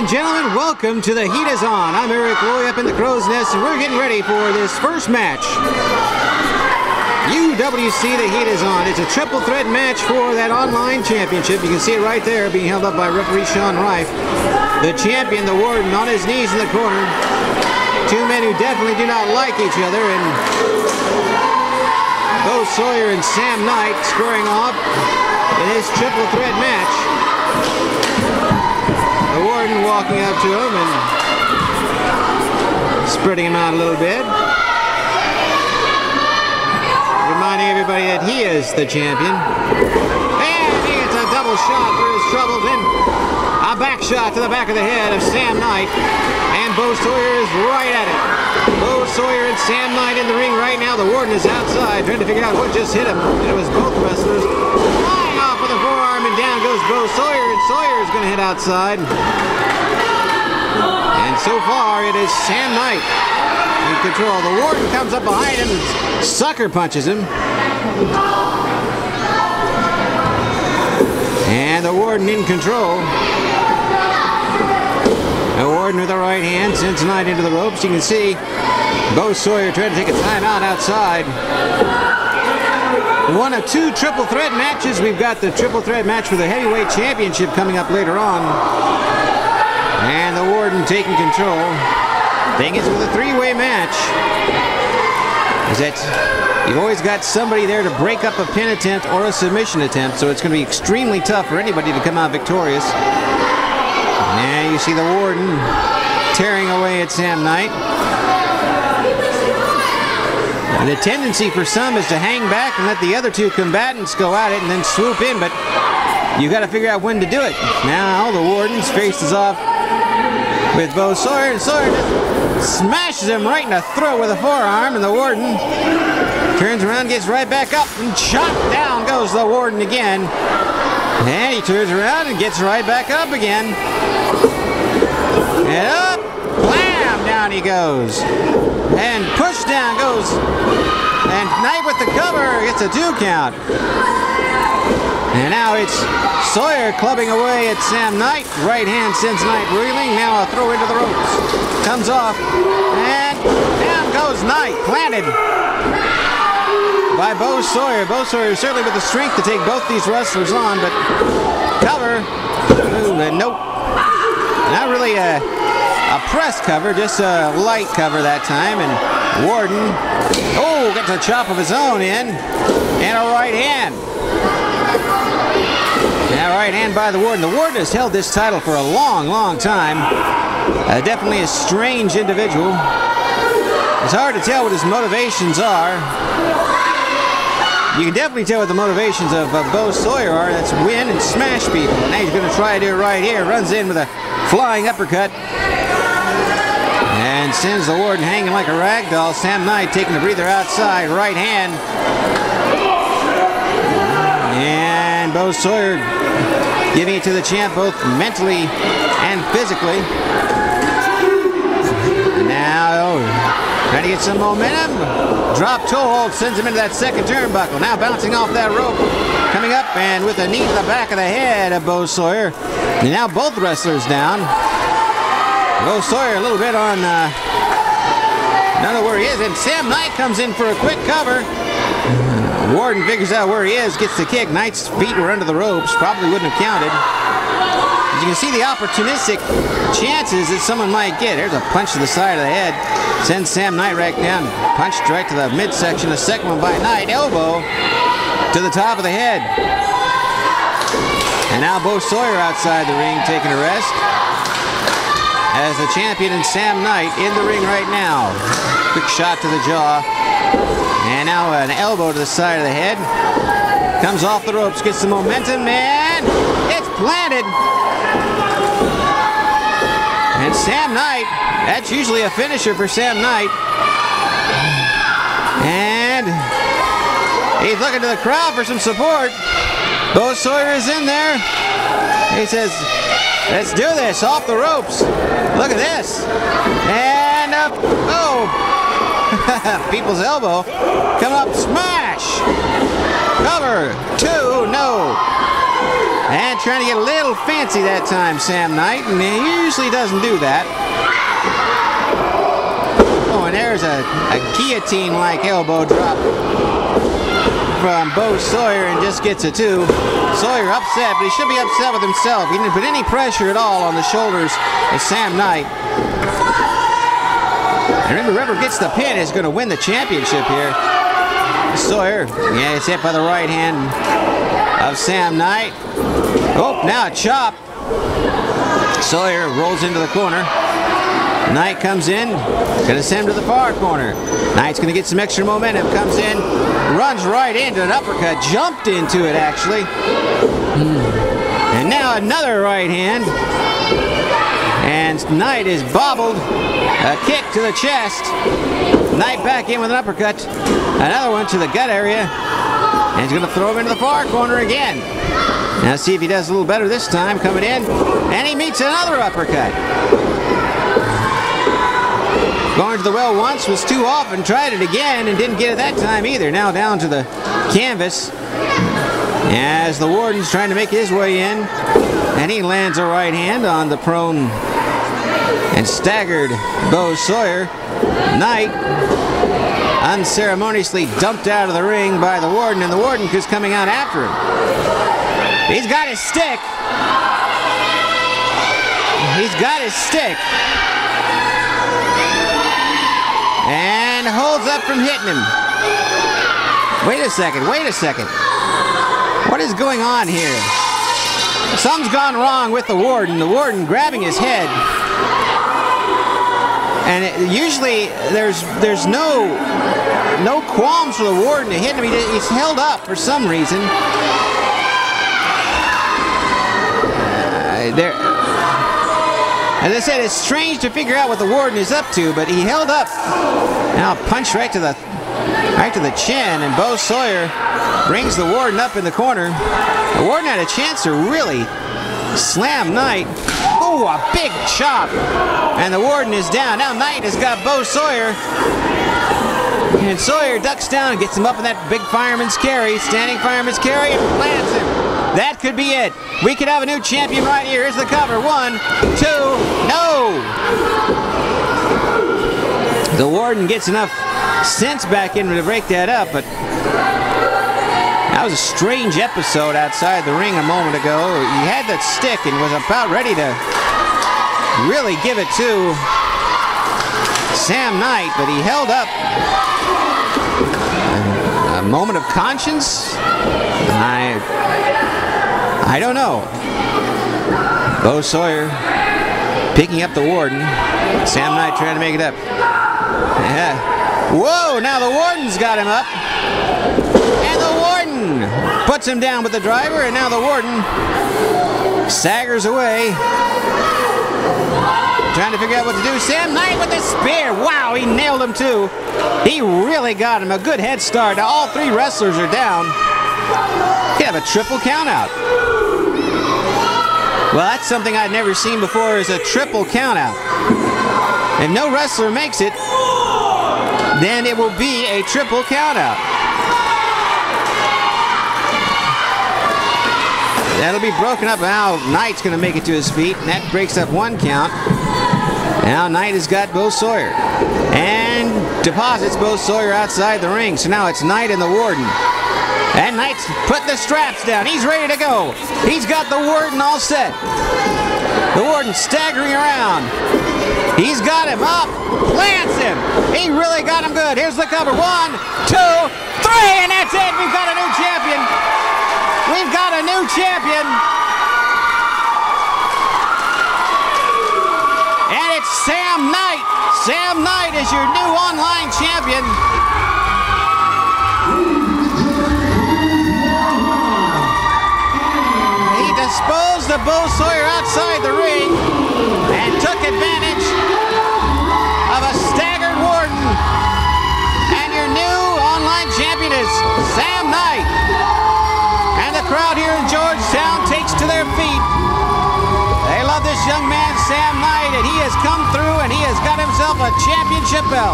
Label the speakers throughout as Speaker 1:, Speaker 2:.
Speaker 1: gentlemen, welcome to The Heat Is On. I'm Eric Loy up in the Crow's Nest, and we're getting ready for this first match. UWC The Heat Is On. It's a triple threat match for that online championship. You can see it right there being held up by referee Shawn Rife. The champion, the Warden, on his knees in the corner. Two men who definitely do not like each other, and both Sawyer and Sam Knight squaring off in this triple threat match. The Warden walking up to him and spreading him out a little bit, reminding everybody that he is the champion. And he gets a double shot for his troubles, and a back shot to the back of the head of Sam Knight, and Bo Sawyer is right at it. Bo Sawyer and Sam Knight in the ring right now. The Warden is outside trying to figure out what just hit him. It was both wrestlers flying off with a forearm, and down goes Bo Sawyer, and Sawyer is going to hit outside. And so far it is Sam Knight in control. The Warden comes up behind him and sucker punches him. And the Warden in control. The Warden with the right hand sends Knight into the ropes. You can see Bo Sawyer trying to take a timeout outside. One of two triple threat matches. We've got the triple threat match for the heavyweight championship coming up later on. And the Warden taking control. Thing is, with a three-way match, is that you've always got somebody there to break up a pin attempt or a submission attempt, so it's going to be extremely tough for anybody to come out victorious. Now you see the Warden tearing away at Sam Knight. And the tendency for some is to hang back and let the other two combatants go at it and then swoop in, but you got to figure out when to do it. Now the Warden's faces off with Bo Sawyer, and Sawyer just smashes him right in the throat with a forearm, and the Warden turns around, gets right back up, and shot down goes the Warden again. And he turns around and gets right back up again. And up, blam, down he goes. And push down goes. And Knight with the cover gets a 2 count. And now it's Sawyer clubbing away at Sam Knight. Right hand sends Knight reeling. Now a throw into the ropes. Comes off. And down goes Knight. Planted by Bo Sawyer. Bo Sawyer certainly with the strength to take both these wrestlers on, but cover. Ooh, nope. Not really a press cover, just a light cover that time. And Warden, oh, gets a chop of his own in, and a right hand. Now, right hand by the Warden. The Warden has held this title for a long, long time. Definitely a strange individual. It's hard to tell what his motivations are. You can definitely tell what the motivations of Bo Sawyer are. That's win and smash people. And now he's going to try to do it right here. Runs in with a flying uppercut. And sends the Warden hanging like a rag doll. Sam Knight taking a breather outside. Right hand. And Bo Sawyer giving it to the champ both mentally and physically. Now, trying to get some momentum. Drop toe hold sends him into that second turnbuckle. Now bouncing off that rope. Coming up and with a knee to the back of the head of Bo Sawyer. And now both wrestlers down. Bo Sawyer a little bit on, don't know where he is. And Sam Knight comes in for a quick cover. Warden figures out where he is, gets the kick. Knight's feet were under the ropes. Probably wouldn't have counted. As you can see the opportunistic chances that someone might get. There's a punch to the side of the head. Sends Sam Knight right down. Punched right to the midsection. The second one by Knight. Elbow to the top of the head. And now Bo Sawyer outside the ring taking a rest. As the champion and Sam Knight in the ring right now. Quick shot to the jaw. And now an elbow to the side of the head. Comes off the ropes, gets the momentum, and it's planted. And Sam Knight, that's usually a finisher for Sam Knight. And he's looking to the crowd for some support. Bo Sawyer is in there. He says, let's do this, off the ropes. Look at this. And up, oh. People's elbow. Come up, smash. Cover, 2, no. And trying to get a little fancy that time, Sam Knight, and he usually doesn't do that. Oh, and there's a guillotine-like elbow drop from Bo Sawyer, and just gets a 2. Sawyer upset, but he should be upset with himself. He didn't put any pressure at all on the shoulders of Sam Knight. And remember, whoever gets the pin is going to win the championship here. Sawyer, yeah, it's hit by the right hand of Sam Knight. Oh, now a chop. Sawyer rolls into the corner. Knight comes in, gonna send him to the far corner. Knight's gonna get some extra momentum, comes in, runs right into an uppercut, jumped into it actually. And now another right hand. And Knight is bobbled. A kick to the chest. Knight back in with an uppercut. Another one to the gut area. And he's going to throw him into the far corner again. Now see if he does a little better this time, coming in. And he meets another uppercut. Going to the well once, was too often, tried it again and didn't get it that time either. Now down to the canvas as the Warden's trying to make his way in. And he lands a right hand on the prone and staggered Bo Sawyer. Knight unceremoniously dumped out of the ring by the Warden, and the Warden is coming out after him. He's got his stick. He's got his stick. And holds up from hitting him. Wait a second, wait a second. What is going on here? Something's gone wrong with the Warden. The Warden grabbing his head. And usually there's no qualms for the Warden to hit him. He's held up for some reason. As I said, it's strange to figure out what the Warden is up to, but he held up. Now punch right to the chin, and Bo Sawyer brings the Warden up in the corner. The Warden had a chance to really slam Knight. Oh, a big chop. And the Warden is down. Now Knight has got Bo Sawyer. And Sawyer ducks down and gets him up in that big fireman's carry, standing fireman's carry, and plants him. That could be it. We could have a new champion right here. Here's the cover. 1, 2, no! The Warden gets enough sense back in to break that up, but that was a strange episode outside the ring a moment ago. He had that stick and was about ready to really give it to Sam Knight, but he held up. A moment of conscience? I don't know. Bo Sawyer picking up the Warden. Sam Knight trying to make it up. Yeah. Whoa, now the Warden's got him up. And the Warden puts him down with the driver, and now the Warden staggers away. Trying to figure out what to do. Sam Knight with the spear. Wow, he nailed him too. He really got him. A good head start. Now all 3 wrestlers are down. He have a triple count out. Well, that's something I'd never seen before, is a triple count out. If no wrestler makes it, then it will be a triple count out. That'll be broken up. Now Knight's going to make it to his feet, and that breaks up 1 count. Now Knight has got Bo Sawyer and deposits Bo Sawyer outside the ring. So now it's Knight and the Warden. And Knight's putting the straps down. He's ready to go. He's got the Warden all set. The Warden staggering around. He's got him up. Plants him. He really got him good. Here's the cover. 1, 2, 3. And that's it. We've got a new champion. We've got a new champion. And it's Sam Knight. Sam Knight is your new online champion. He disposed of Bo Sawyer outside the ring and took advantage of a staggered Warden. And your new online champion is Sam Knight. And the crowd here in Georgetown takes to their feet. They love this young man, Sam Knight, and he has come through and he has got himself a championship belt.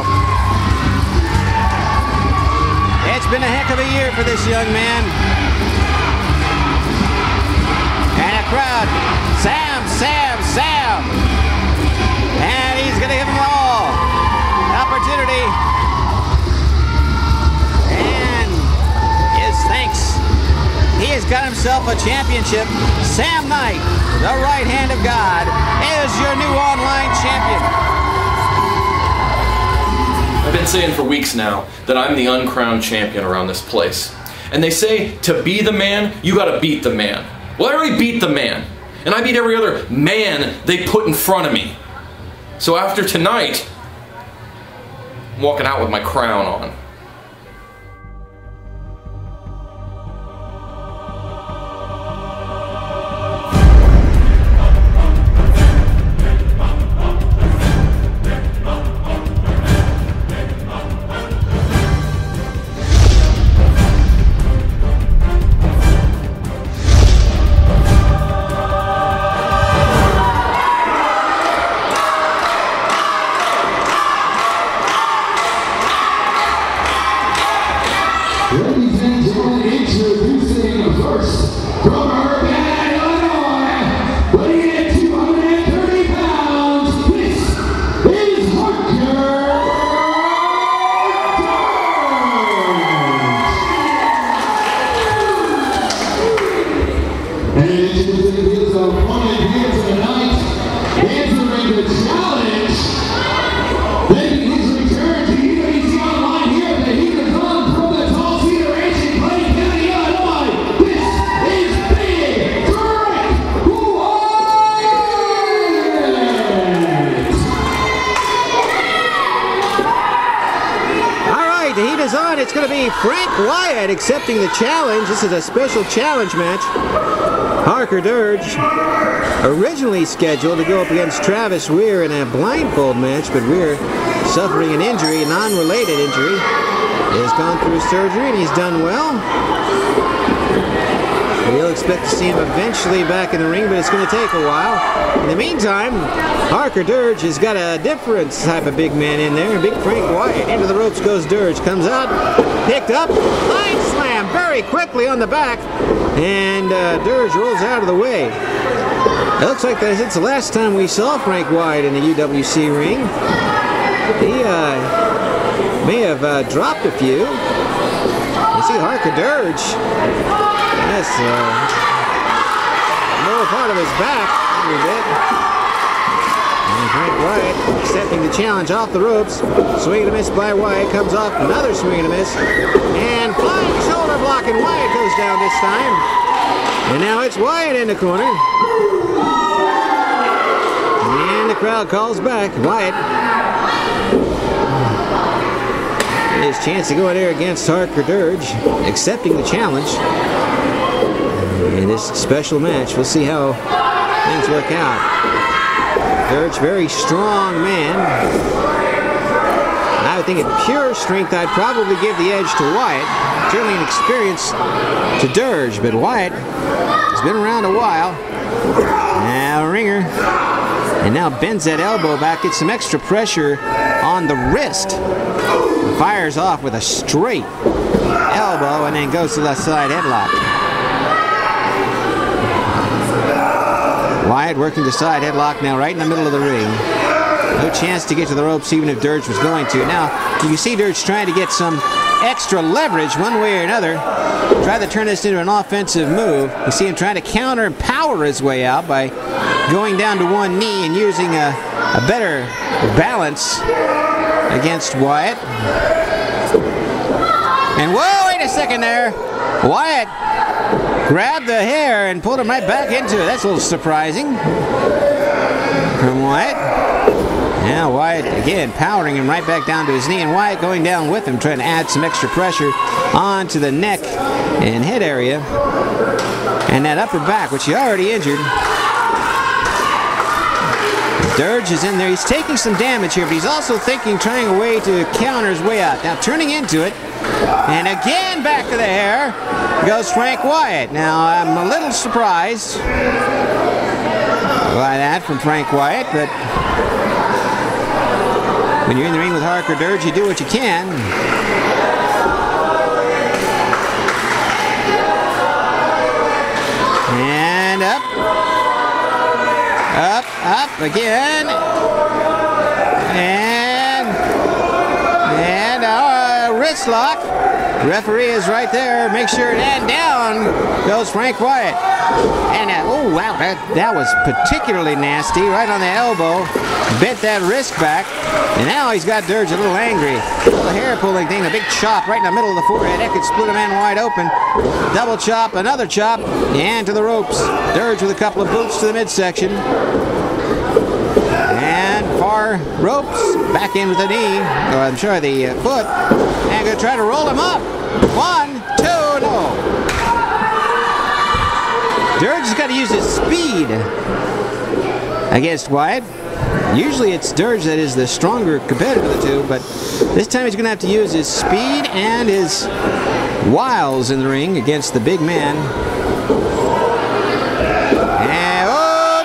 Speaker 1: It's been a heck of a year for this young man. got himself a championship. Sam Knight, the right hand of God, is your new online champion.
Speaker 2: I've been saying for weeks now that I'm the uncrowned champion around this place. And they say to be the man, you gotta beat the man. Well, I already beat the man. And I beat every other man they put in front of me. So after tonight, I'm walking out with my crown on.
Speaker 3: Ladies and gentlemen, introducing first from Urban, Illinois, weighing in at 230 pounds, this is Harker. And introducing his opponent here tonight, answering the challenge, making his return to UAC Online here at the Heat of Fun from the Tall Cedar Ranch in Clay County, Illinois. This is Big Eric Loy!
Speaker 1: All right, the heat is on. It's going to be Frank Wyatt accepting the challenge. This is a special challenge match. Harker Dirge, originally scheduled to go up against Travis Weir in a blindfold match, but Weir, suffering an injury, a non-related injury, has gone through surgery and he's done well. We'll expect to see him eventually back in the ring, but it's going to take a while. In the meantime, Harker Dirge has got a different type of big man in there. Big Frank Wyatt. Into the ropes goes Dirge. Comes out, picked up, line slam very quickly on the back, and Dirge rolls out of the way. It looks like it's the last time we saw Frank Wyatt in the UWC ring. He may have dropped a few. You see Harker Dirge. Yes, lower part of his back a little bit. And Frank Wyatt accepting the challenge off the ropes. Swing and a miss by Wyatt. Comes off another swing and a miss. And flying shoulder block, and Wyatt goes down this time. And now it's Wyatt in the corner. And the crowd calls back. Wyatt. His chance to go in there against Harker Dirge, accepting the challenge. In this special match, we'll see how things work out. Dirge, very strong man. I would think at pure strength, I'd probably give the edge to Wyatt. Certainly an experience to Dirge, but Wyatt has been around a while. Now ringer. And now bends that elbow back, gets some extra pressure on the wrist. Fires off with a straight elbow and then goes to the side headlock. Wyatt working the side headlock now right in the middle of the ring. No chance to get to the ropes even if Dirge was going to. Now, you can see Dirge trying to get some extra leverage one way or another. Try to turn this into an offensive move. You see him trying to counter and power his way out by going down to one knee and using a better balance against Wyatt. And whoa, wait a second there. Wyatt grabbed the hair and pulled him right back into it. That's a little surprising from Wyatt. Now Wyatt again powering him right back down to his knee, and Wyatt going down with him, trying to add some extra pressure onto the neck and head area and that upper back, which he already injured. Dirge is in there. He's taking some damage here, but he's also trying a way to counter his way out. Now turning into it, and again back to the hair goes Frank Wyatt. Now I'm a little surprised by that from Frank Wyatt, but when you're in the ring with Harker Dirge, you do what you can. And up. Up again. And wrist lock. Referee is right there. Make sure, and down goes Frank Wyatt. And oh wow, that was particularly nasty, right on the elbow. Bent that wrist back, and now he's got Dirge a little angry. A little hair pulling thing, a big chop right in the middle of the forehead. That could split a man wide open. Double chop, another chop, and to the ropes. Dirge with a couple of boots to the midsection. And far ropes, back in with the knee, or I'm sorry, the foot. And gonna try to roll him up. 1, 2, no. Dirge has got to use his speed against Wyatt. Usually it's Dirge that is the stronger competitor of the two, but this time he's going to have to use his speed and his wiles in the ring against the big man. And oh,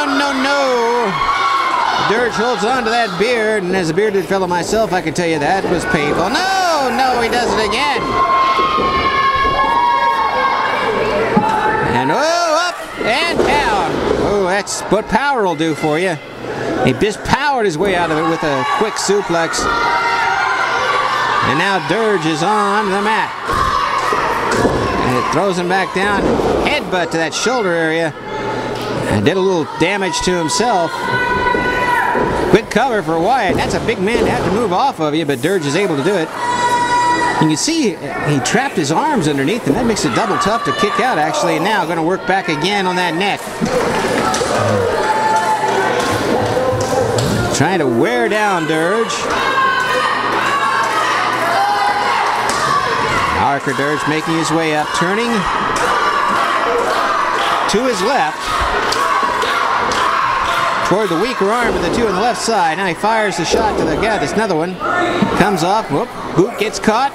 Speaker 1: no. Dirge holds on to that beard, and as a bearded fellow myself, I can tell you that was painful. No, he does it again. And oh, up and down. Oh, that's what power will do for you. He just powered his way out of it with a quick suplex. And now Dirge is on the mat. And it throws him back down. Headbutt to that shoulder area. And did a little damage to himself. Quick cover for Wyatt. That's a big man to have to move off of you, but Dirge is able to do it. You can see he trapped his arms underneath, and that makes it double tough to kick out, actually. And now going to work back again on that neck. Trying to wear down Dirge. Harker Dirge making his way up, turning to his left toward the weaker arm of the two on the left side. Now he fires the shot to the guy. There's another one. Comes off. Whoop. Boot gets caught.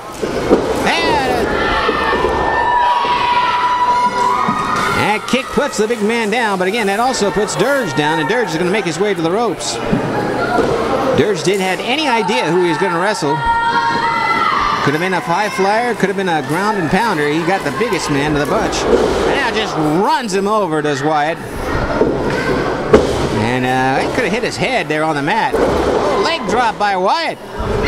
Speaker 1: And kick puts the big man down. But again, that also puts Dirge down. And Dirge is going to make his way to the ropes. Dirge didn't have any idea who he was going to wrestle. Could have been a high flyer. Could have been a ground and pounder. He got the biggest man of the bunch. And now just runs him over, does Wyatt. And it could have hit his head there on the mat. Oh, leg drop by Wyatt.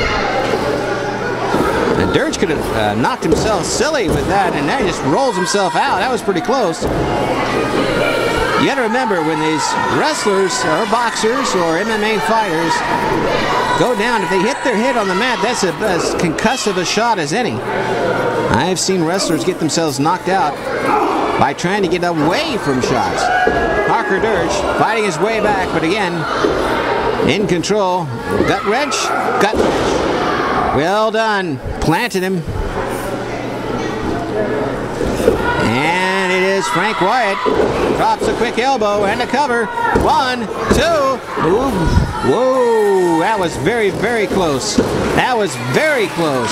Speaker 1: And Dirge could have knocked himself silly with that, and now he just rolls himself out. That was pretty close. You got to remember, when these wrestlers or boxers or MMA fighters go down, if they hit their head on the mat, that's as concussive a shot as any. I've seen wrestlers get themselves knocked out by trying to get away from shots. Harker Dirge fighting his way back, but again, in control. Gut wrench, gut wrench. Well done. Planted him. And it is Frank Wyatt. Drops a quick elbow and a cover. 1, 2. Ooh. Whoa. That was very, very close. That was very close.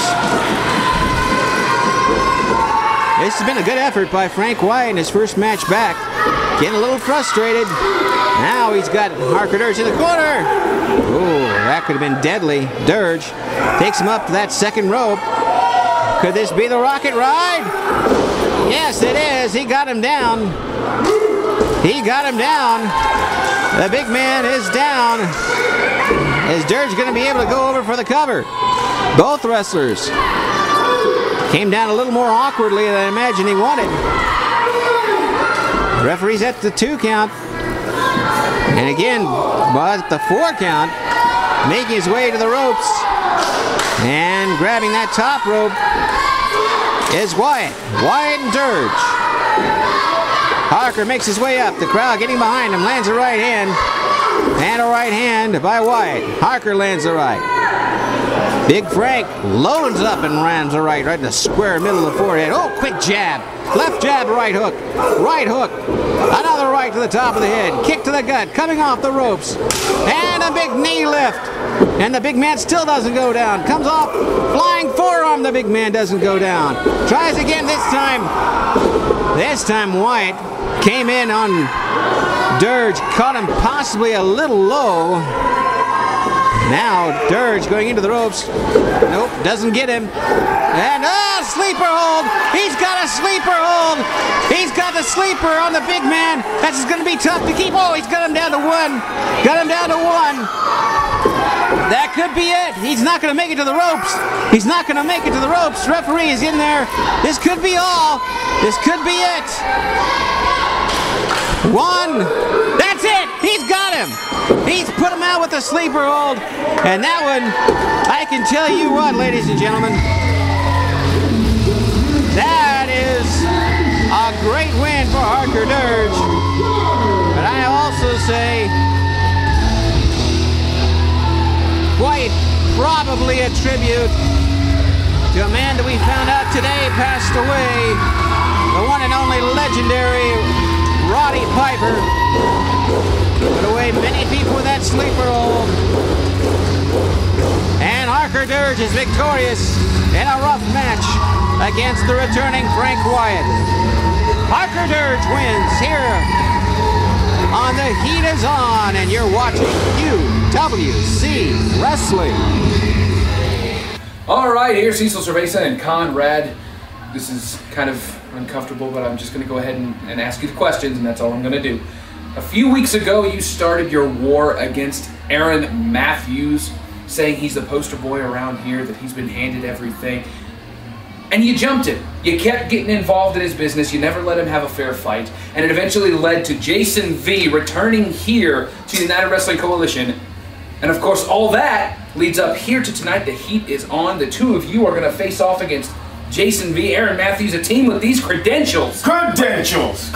Speaker 1: This has been a good effort by Frank Wyatt in his first match back. Getting a little frustrated. Now he's got Harker Dirge in the corner. Ooh, that could have been deadly. Dirge takes him up to that second rope. Could this be the Rocket Ride? Yes, it is. He got him down. He got him down. The big man is down. Is Dirge going to be able to go over for the cover? Both wrestlers came down a little more awkwardly than I imagined he wanted. Referee's at the 2 count. And again, at the 4 count, making his way to the ropes. And grabbing that top rope is Wyatt. Wyatt and Dirge. Harker makes his way up. The crowd getting behind him. Lands a right hand. And a right hand by Wyatt. Harker lands the right. Big Frank loads up and lands a right in the square middle of the forehead. Oh, quick jab. Left jab, right hook. Right hook. Another right to the top of the head. Kick to the gut. Coming off the ropes. And a big knee lift. And the big man still doesn't go down. Comes off. Flying forearm. The big man doesn't go down. Tries again this time. This time Wyatt came in on Dirge. Caught him possibly a little low. Now Dirge going into the ropes. Nope, doesn't get him. And sleeper hold. He's got a sleeper hold. He's got the sleeper on the big man. That's going to be tough to keep. Oh, he's got him down to 1. Got him down to 1. That could be it. He's not going to make it to the ropes. He's not going to make it to the ropes. Referee is in there. This could be all. This could be it. One. That's it. He's got him. He's put him out with a sleeper hold. And that one, I can tell you what, ladies and gentlemen, that is a great win for Harker Dirge. But I also say, quite probably a tribute to a man that we found out today passed away, the one and only legendary Roddy Piper. Put away many people with that sleeper hold. And Harker Dirge is victorious in a rough match against the returning Frank Wyatt. Harker Dirge wins here on The Heat Is On, and you're watching UWC Wrestling.
Speaker 4: All right, here's Cecil, Cerveza, and Konrad. This is kind of uncomfortable, but I'm just going to go ahead and ask you the questions, and that's all I'm going to do. A few weeks ago, you started your war against Aaron Matthews, saying he's the poster boy around here, that he's been handed everything. And you jumped him. You kept getting involved in his business. You never let him have a fair fight. And it eventually led to Jason V returning here to the United Wrestling Coalition. And of course, all that leads up here to tonight. The Heat is on. The two of you are going to face off against Jason V, Aaron Matthews, a team with these credentials.
Speaker 5: Credentials.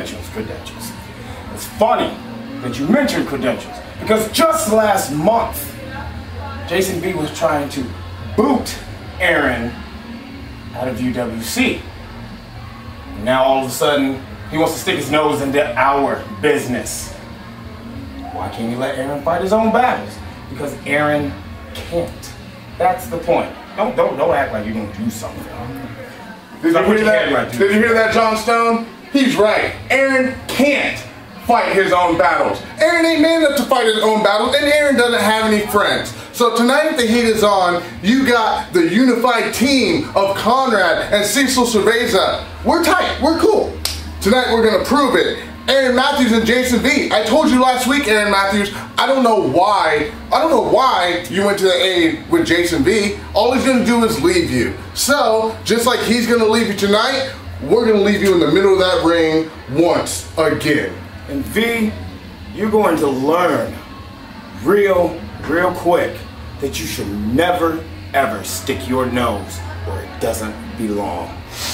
Speaker 5: It's funny that you mentioned credentials, because just last month, Jason V was trying to boot Aaron out of UWC. Now all of a sudden, he wants to stick his nose into our business. Why can't you let Aaron fight his own battles? Because Aaron can't. That's the point. Don't act like you're gonna do something.
Speaker 6: Did you hear that, John Stone? He's right. Aaron can't fight his own battles. Aaron ain't man enough to fight his own battles, and Aaron doesn't have any friends. So tonight at The Heat Is On, you got the unified team of Konrad and Cecil Cerveza. We're tight, we're cool. Tonight we're gonna prove it. Aaron Matthews and Jason V. I told you last week, Aaron Matthews, I don't know why you went to the A with Jason V. All he's gonna do is leave you. So, just like he's gonna leave you tonight, we're gonna leave you in the middle of that ring once again.
Speaker 5: And V, you're going to learn real quick that you should never, ever stick your nose where it doesn't belong.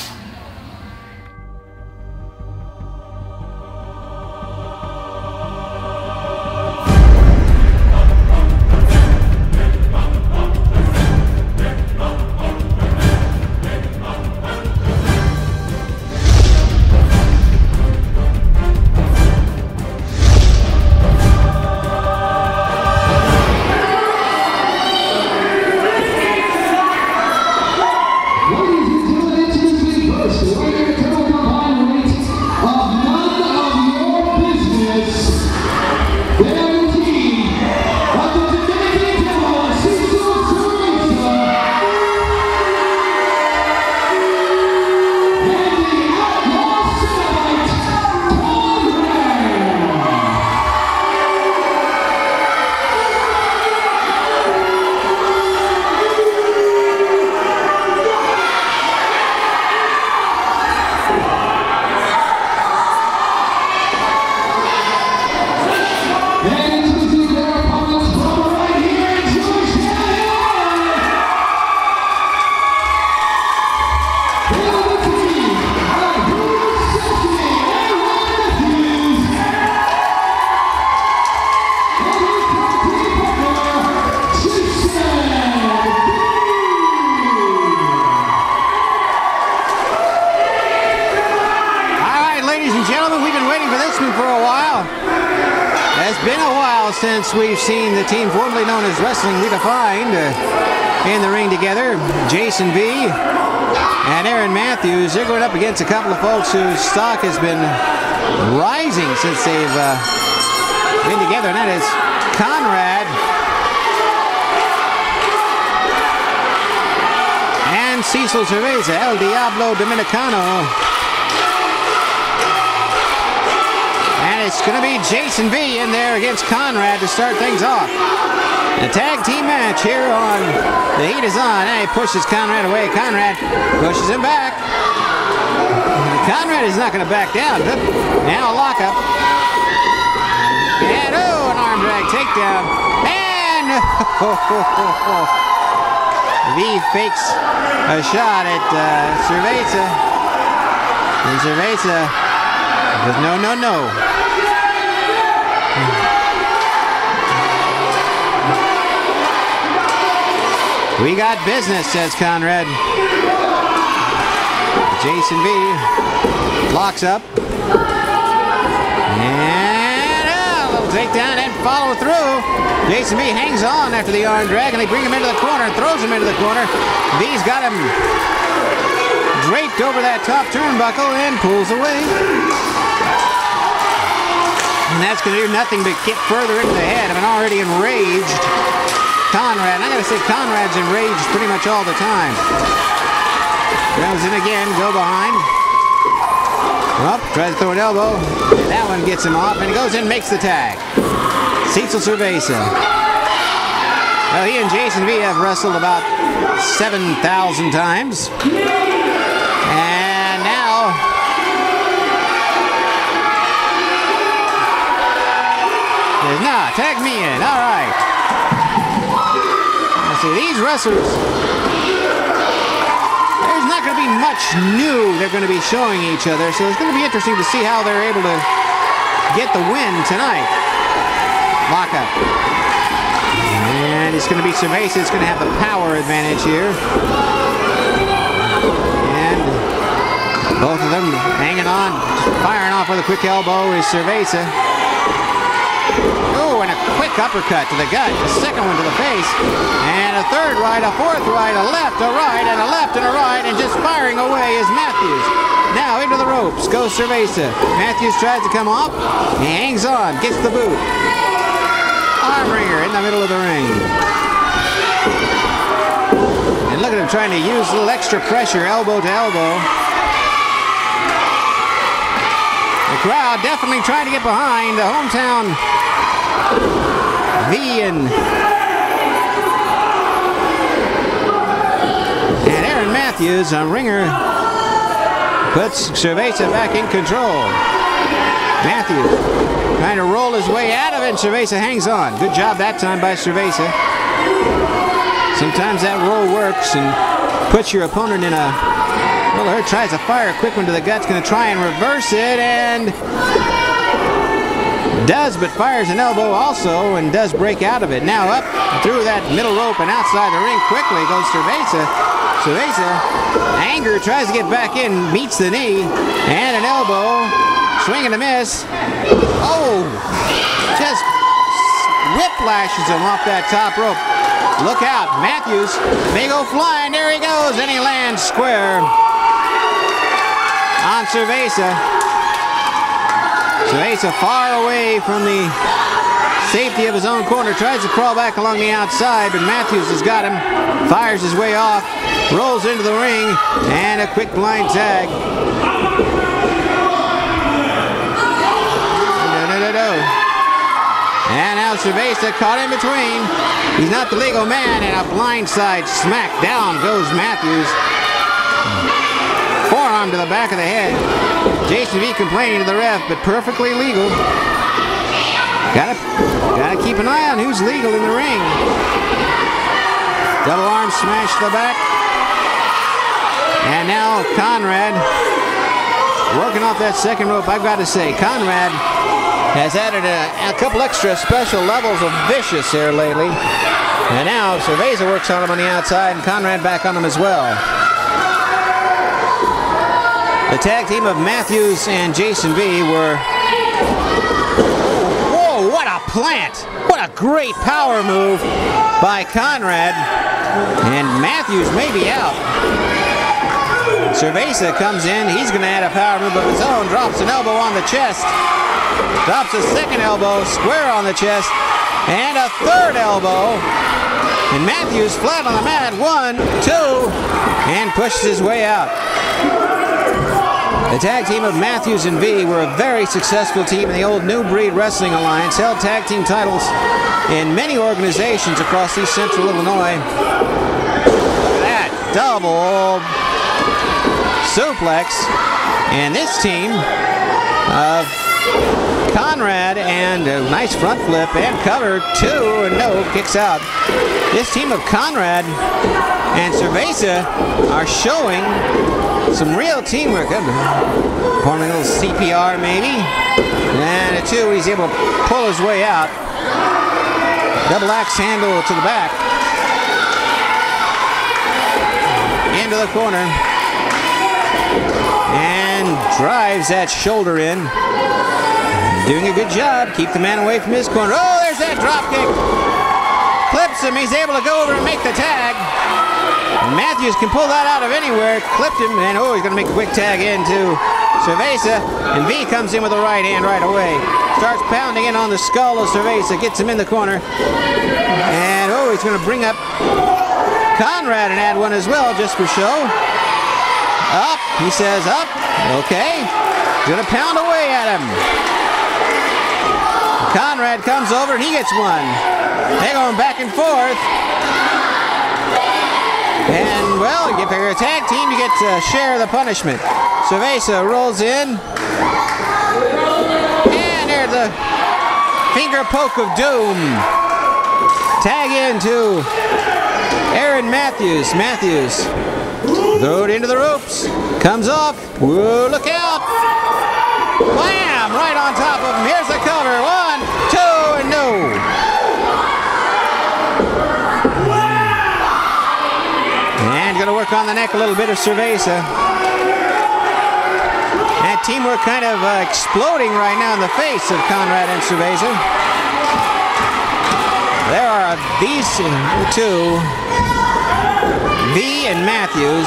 Speaker 1: Since we've seen the team formerly known as Wrestling Redefined in the ring together, Jason V and Aaron Matthews, they're going up against a couple of folks whose stock has been rising since they've been together, and that is Konrad and Cecil Cerveza, El Diablo Dominicano. And it's going to be Jason V in there against Konrad to start things off. A tag team match here on The Heat is On. And he pushes Konrad away. Konrad pushes him back. Konrad is not going to back down. Now a lockup. And oh, an arm drag takedown. And V fakes a shot at Cerveza. And Cerveza goes, no, no, no. We got business, says Konrad. Jason V locks up. And a little takedown and follow through. Jason V hangs on after the arm drag, and they bring him into the corner and throws him into the corner. V's got him draped over that top turnbuckle and pulls away. And that's going to do nothing but get further into the head of an already enraged Konrad. And I got to say, Konrad's enraged pretty much all the time. Goes in again, go behind. Up, tries to throw an elbow. And that one gets him off, and he goes in, makes the tag. Cecil Cerveza. Well, he and Jason V have wrestled about 7,000 times. And now tag me in. All right. Now see, these wrestlers, there's not going to be much new they're going to be showing each other, so it's going to be interesting to see how they're able to get the win tonight. Lock up. And it's going to be Cerveza. It's going to have the power advantage here. And both of them hanging on. Firing off with a quick elbow is Cerveza. Oh, and a quick uppercut to the gut. A second one to the face. And a third right, a fourth right, a left, a right, and a left and a right. And just firing away is Matthews. Now into the ropes goes Cerveza. Matthews tries to come off. He hangs on. Gets the boot. Arm wringer in the middle of the ring. And look at him trying to use a little extra pressure, elbow to elbow. The crowd definitely trying to get behind the hometown V and Aaron Matthews, a ringer, puts Cerveza back in control. Matthews trying to roll his way out of it, and Cerveza hangs on. Good job that time by Cerveza. Sometimes that roll works and puts your opponent in a... Well, Hurt tries to fire a quick one to the gut. Going to try and reverse it, and does, but fires an elbow also and does break out of it. Now up through that middle rope and outside the ring quickly goes Cerveza. Cerveza, anger, tries to get back in, meets the knee, and an elbow. Swing and a miss. Oh, just whiplashes him off that top rope. Look out, Matthews may go flying. There he goes, and he lands square on Cerveza. Cerveza far away from the safety of his own corner. Tries to crawl back along the outside, but Matthews has got him. Fires his way off. Rolls into the ring, and a quick blind tag. And now Cerveza caught in between. He's not the legal man, and a blindside smack. Down goes Matthews. Forearm to the back of the head. Jason V complaining to the ref, but perfectly legal. Gotta keep an eye on who's legal in the ring. Double arm smash to the back. And now Konrad working off that second rope. I've got to say, Konrad has added a couple extra special levels of vicious here lately. And now Cerveza works on him on the outside, and Konrad back on him as well. The tag team of Matthews and Jason V were... Whoa, what a plant! What a great power move by Konrad. And Matthews may be out. Cerveza comes in. He's going to add a power move of his own. Drops an elbow on the chest. Drops a second elbow square on the chest, and a third elbow. And Matthews flat on the mat. 1, 2, and pushes his way out. The tag team of Matthews and V were a very successful team in the old New Breed Wrestling Alliance, held tag team titles in many organizations across East Central Illinois. Look at that double suplex. And this team of Konrad and a nice front flip and cover, 2 and no, kicks out. This team of Konrad and Cerveza are showing some real teamwork. Performing a little CPR maybe. And a 2, he's able to pull his way out. Double axe handle to the back. Into the corner. And drives that shoulder in. Doing a good job. Keep the man away from his corner. Oh, there's that drop kick. Clips him. He's able to go over and make the tag. Matthews can pull that out of anywhere. Clipped him, and oh, he's going to make a quick tag into Cerveza. And V comes in with a right hand right away. Starts pounding in on the skull of Cerveza. Gets him in the corner. And oh, he's going to bring up Konrad and add one as well, just for show. Up, he says up. Okay. He's going to pound away at him. Konrad comes over and he gets one. They're going back and forth. And, well, if you're a tag team, you get to share the punishment. Cerveza rolls in. And there's the finger poke of doom. Tag into Aaron Matthews. Matthews. Throw it into the ropes. Comes off. Whoa, look out. Wham! Right on top of him. Here's the cover. 1, 2, and no. And going to work on the neck a little bit of Cerveza. That teamwork kind of exploding right now in the face of Konrad and Cerveza. There are these 2, V and Matthews.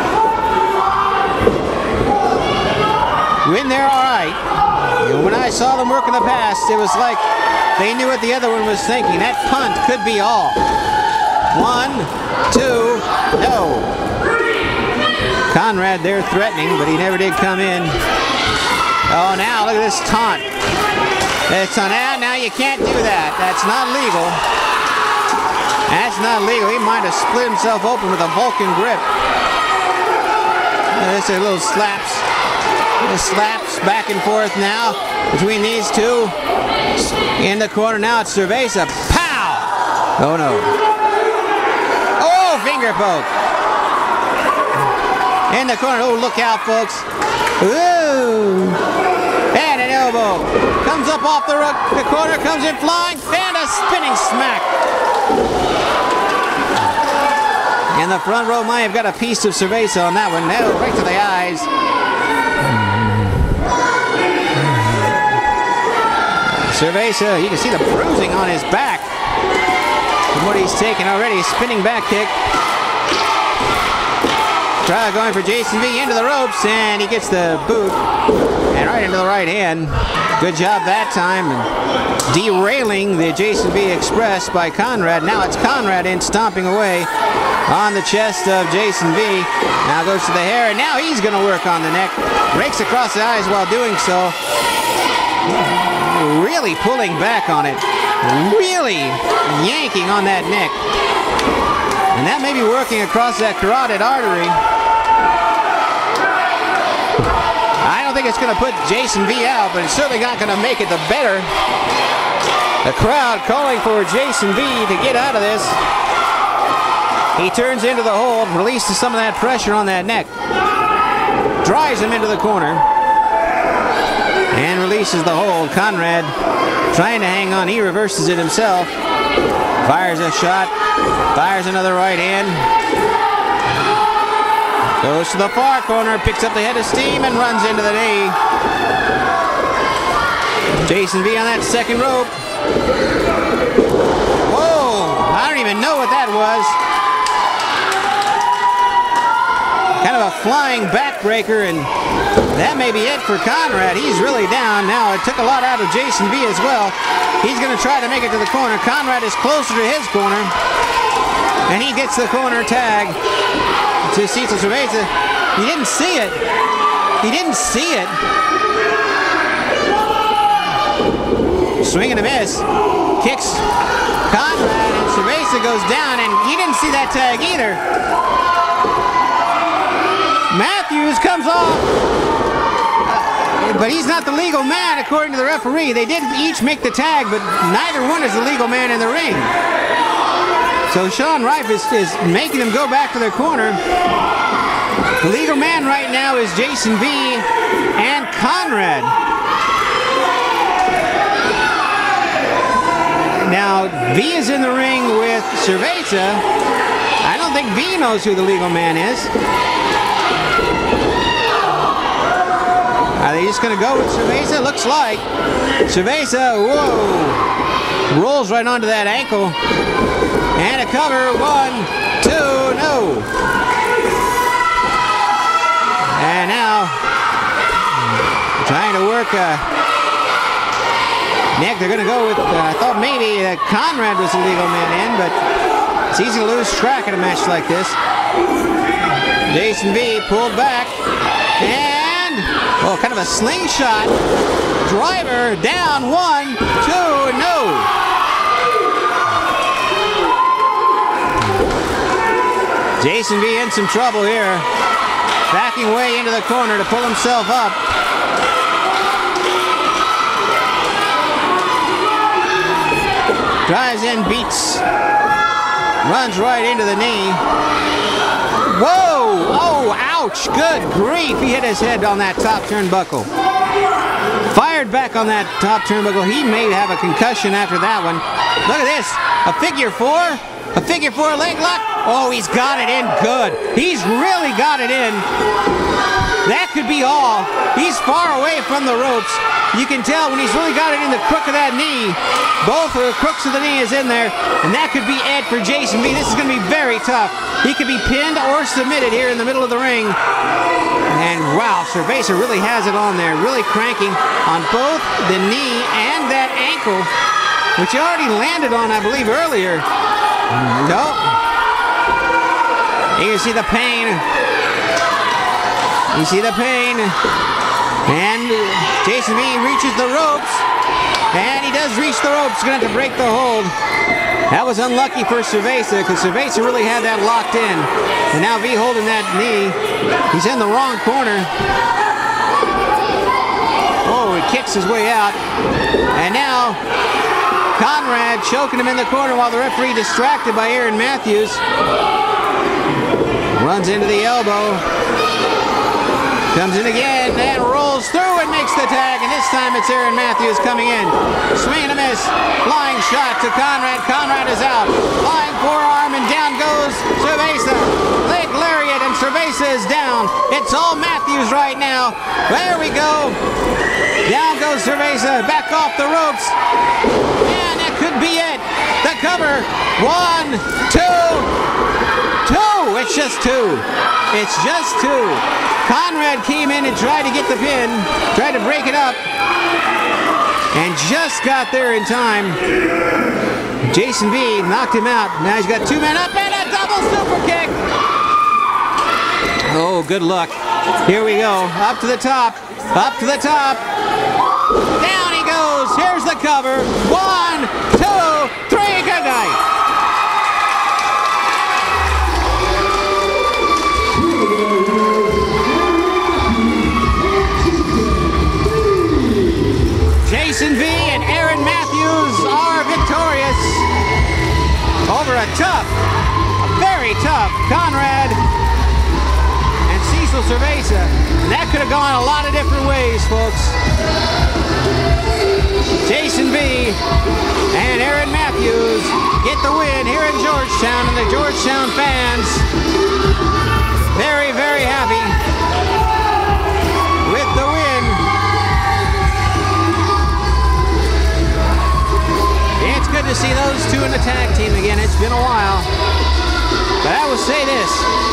Speaker 1: When they're all right. When I saw them work in the past, it was like they knew what the other one was thinking. That punt could be all. 1, 2, no. Konrad there threatening, but he never did come in. Oh, now look at this taunt. It's on. Now you can't do that. That's not legal. That's not legal. He might have split himself open with a Vulcan grip. There's a little slaps. Slaps back and forth now between these 2. In the corner now, it's Cerveza. Pow! Oh no. Oh, finger poke. In the corner. Oh, look out, folks. Ooh. And an elbow. Comes up off the corner, comes in flying, and a spinning smack. And the front row might have got a piece of Cerveza on that one. No, right to the eyes. Cerveza, you can see the bruising on his back from what he's taken already. Spinning back kick. Try going for Jason V into the ropes, and he gets the boot and right into the right hand. Good job that time, and derailing the Jason V Express by Konrad. Now it's Konrad in, stomping away on the chest of Jason V. Now goes to the hair, and now he's going to work on the neck. Rakes across the eyes while doing so. Really pulling back on it. Really yanking on that neck. And that may be working across that carotid artery. I don't think it's going to put Jason V out, but it's certainly not going to make it the better. The crowd calling for Jason V to get out of this. He turns into the hold, releases some of that pressure on that neck. Drives him into the corner. And releases the hold. Konrad trying to hang on. He reverses it himself. Fires a shot. Fires another right hand. Goes to the far corner. Picks up the head of steam and runs into the knee. Jason V on that second rope. Whoa! I don't even know what that was. Kind of a flying backbreaker, and that may be it for Konrad. He's really down now. It took a lot out of Jason V as well. He's going to try to make it to the corner. Konrad is closer to his corner, and he gets the corner tag to Cecil Cerveza. He didn't see it. He didn't see it. Swing and a miss. Kicks Konrad, and Cerveza goes down, and he didn't see that tag either. Matthews comes off, but he's not the legal man according to the referee. They did each make the tag, but neither one is the legal man in the ring. So Shawn Rife is making them go back to their corner. The legal man right now is Jason V and Konrad. Now, V is in the ring with Cerveza. I don't think V knows who the legal man is. Are they just going to go with Cerveza? Looks like. Cerveza, whoa. Rolls right onto that ankle. And a cover. 1, 2, no. And now, trying to work Nick, they're going to go with, I thought maybe Konrad was the legal man in, but it's easy to lose track in a match like this. Jason V pulled back, and, oh, kind of a slingshot. Driver down, 1, 2, no. Jason V in some trouble here. Backing way into the corner to pull himself up. Drives in, beats, runs right into the knee. Whoa! Oh, ouch! Good grief! He hit his head on that top turnbuckle. Fired back on that top turnbuckle. He may have a concussion after that one. Look at this! A figure 4? A figure 4 leg lock? Oh, he's got it in good. He's really got it in. That could be all. He's far away from the ropes. You can tell when he's really got it in the crook of that knee. Both of the crooks of the knee is in there, and that could be it for Jason V. This is going to be very tough. He could be pinned or submitted here in the middle of the ring. And wow, Cerveza really has it on there, really cranking on both the knee and that ankle, which he already landed on, I believe, earlier. Nope. You can see the pain. You see the pain. And Jason V reaches the ropes. And he does reach the ropes. He's going to have to break the hold. That was unlucky for Cerveza, because Cerveza really had that locked in. And now V holding that knee. He's in the wrong corner. Oh, he kicks his way out. And now Konrad choking him in the corner while the referee distracted by Aaron Matthews. Runs into the elbow. Comes in again and rolls through and makes the tag, and this time it's Aaron Matthews coming in. Swing and a miss. Flying shot to Konrad. Konrad is out. Flying forearm, and down goes Cerveza. Leg lariat, and Cerveza is down. It's all Matthews right now. There we go. Down goes Cerveza. Back off the ropes. And that could be it. The cover. 1, 2. It's just 2. It's just 2. Konrad came in and tried to get the pin, tried to break it up, and just got there in time. Jason V knocked him out. Now he's got 2 men up and a double super kick. Oh, good luck. Here we go. Up to the top. Up to the top. Down he goes. Here's the cover. 1, 2, 3. Good night. Jason V and Aaron Matthews are victorious over a very tough Konrad and Cecil Cerveza. And that could have gone a lot of different ways, folks. Jason V and Aaron Matthews get the win here in Georgetown, and the Georgetown fans very, very happy with the win. It's good to see those 2 in the tag team again. It's been a while. But I will say this.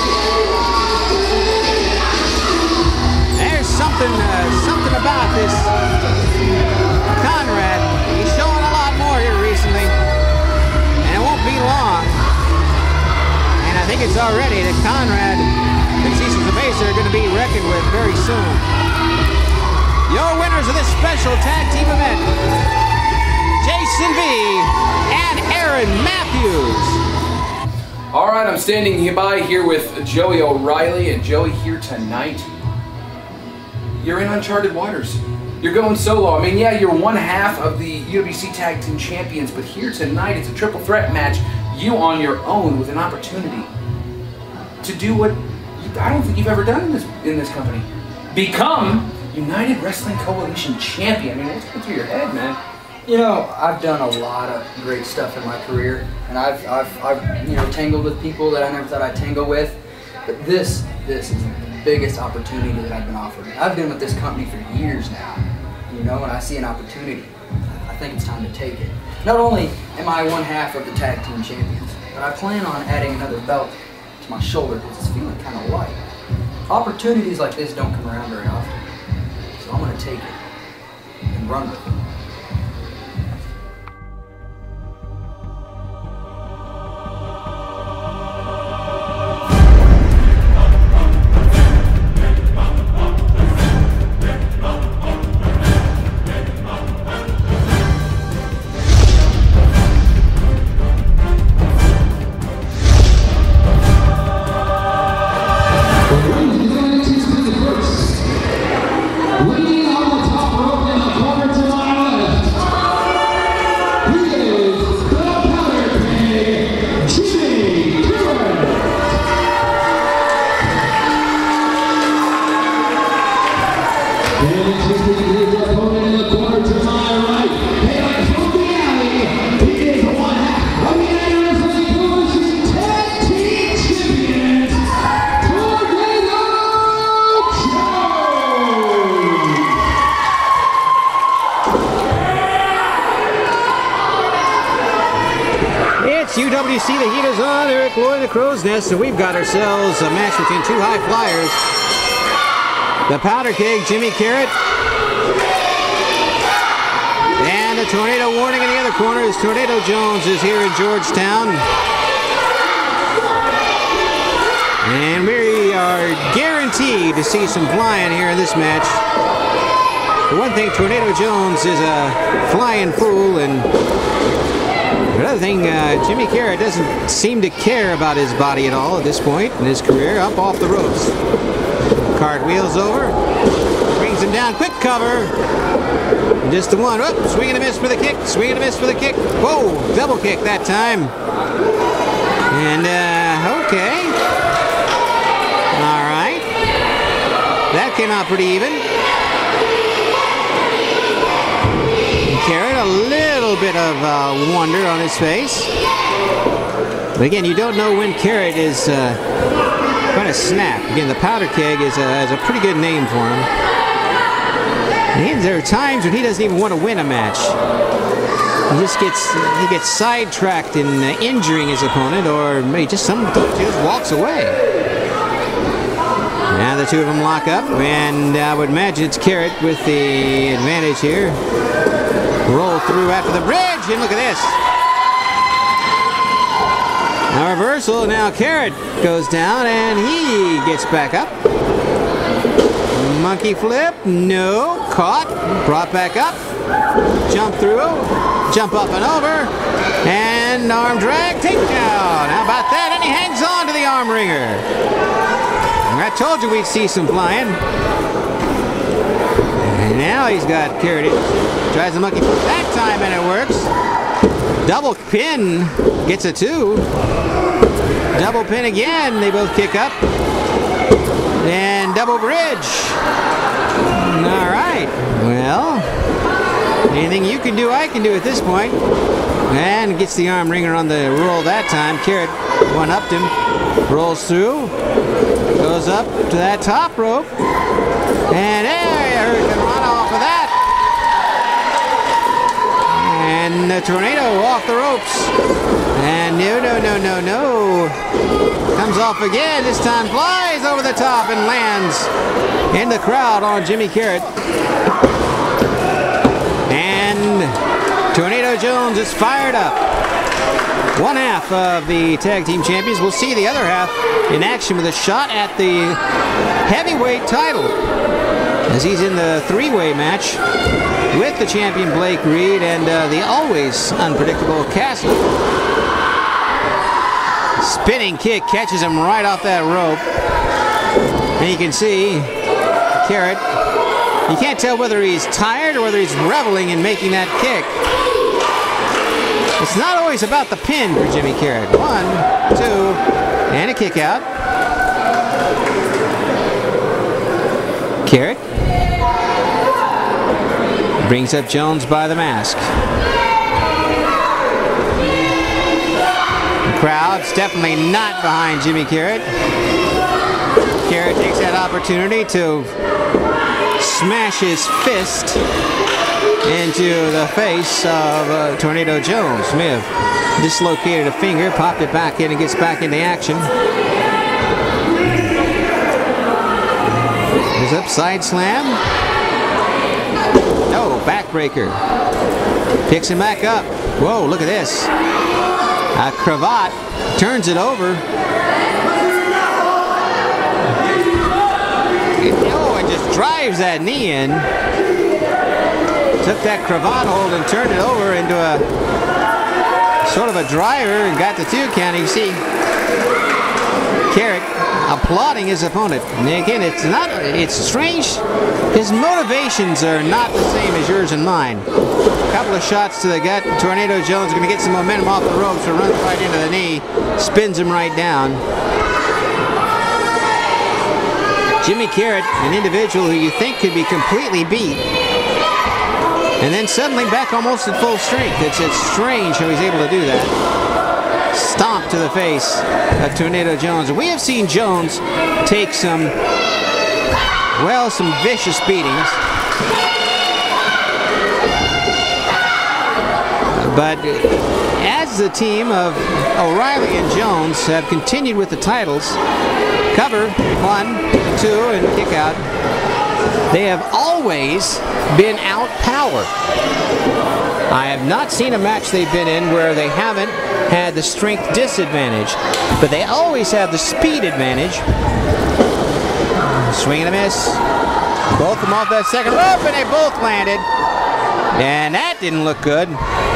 Speaker 1: There's something about this Konrad. He's showing a lot more here recently. And it won't be long. And I think it's already that Konrad and Cecil Cerveza are going to be ready reckoned with very soon. Your winners of this special tag team event, Jason V and Aaron Matthews.
Speaker 4: All right, I'm standing by here with Joey O'Reilly, and Joey, here tonight, you're in uncharted waters. You're going solo. I mean, yeah, you're one half of the UWC Tag Team Champions, but here tonight, it's a triple threat match. You on your own with an opportunity to do what I don't think you've ever done in this company. Become United Wrestling Coalition Champion. I mean, what's going through your head, man?
Speaker 7: You know, I've done a lot of great stuff in my career, and I've you know, tangled with people that I never thought I'd tangle with. But this is the biggest opportunity that I've been offered. I've been with this company for years now, you know, and I see an opportunity. I think it's time to take it. Not only am I one half of the Tag Team Champions, but I plan on adding another belt to my shoulder because it's feeling kind of light. Opportunities like this don't come around very often, so I'm going to take it and run with it.
Speaker 1: UWC, the heat is on. Eric Loy, the Crow's Nest, and we've got ourselves a match between two high flyers. The Powder Keg, Jimmy Karryt, and the Tornado Warning in the other corner is Tornado Jones is here in Georgetown. And we are guaranteed to see some flying here in this match. For one thing, Tornado Jones is a flying fool, and another thing, Jimmy Karryt doesn't seem to care about his body at all at this point in his career. Up off the ropes. Cartwheels over. Brings him down. Quick cover. And just the one. Oh, swing and a miss for the kick. Swing and a miss for the kick. Whoa, double kick that time. And, okay. All right. That came out pretty even. Karryt, a little bit of wonder on his face. But again, you don't know when Karryt is going to snap. Again, the Powder Keg is a pretty good name for him. And there are times when he doesn't even want to win a match. He just gets sidetracked in injuring his opponent, or maybe just walks away. Now the two of them lock up, and I would imagine it's Karryt with the advantage here. Roll through after the bridge, and look at this. Now reversal, now Karryt goes down, and he gets back up. Monkey flip, no, caught, brought back up. Jump through, jump up and over, and arm drag, takedown. How about that? And he hangs on to the arm wringer. I told you we'd see some flying. And now he's got Karryt. Tries the monkey that time, and it works. Double pin gets a 2. Double pin again. They both kick up. And double bridge. All right. Well, anything you can do, I can do at this point. And gets the arm wringer on the roll that time. Karryt one-upped him. Rolls through. Goes up to that top rope. And there, Hurricane run off of that. And the Tornado off the ropes. And no. Comes off again. This time flies over the top and lands in the crowd on Jimmy Karryt. And Tornado Jones is fired up. One half of the tag team champions. We'll see the other half in action with a shot at the heavyweight title, as he's in the three-way match with the champion Blake Reed and the always unpredictable Castle. Spinning kick catches him right off that rope. And you can see Karryt, you can't tell whether he's tired or whether he's reveling in making that kick. It's not always about the pin for Jimmy Karryt. 1, 2, and a kick out. Karryt brings up Jones by the mask. The crowd's definitely not behind Jimmy Karryt. Karryt takes that opportunity to smash his fist into the face of Tornado Jones. May have dislocated a finger, popped it back in, and gets back into action. There's up, side slam. No, backbreaker. Picks him back up. Whoa, look at this. A cravat turns it over. And just drives that knee in. Took that cravat hold and turned it over into a sort of a driver and got the 2 count. You see Karryt applauding his opponent. And again, it's strange. His motivations are not the same as yours and mine. A couple of shots to the gut. Tornado Jones is going to get some momentum off the ropes, so runs right into the knee, spins him right down. Jimmy Karryt, an individual who you think could be completely beat, and then suddenly back almost at full strength. It's strange how he's able to do that. Stomp to the face of Tornado Jones. We have seen Jones take some vicious beatings. But as the team of O'Reilly and Jones have continued with the titles, cover, 1, 2, and kick out, they have always been outpowered. I have not seen a match they've been in where they haven't had the strength disadvantage, but they always have the speed advantage. Swing and a miss. Both of them off that second rope, and they both landed. And that didn't look good.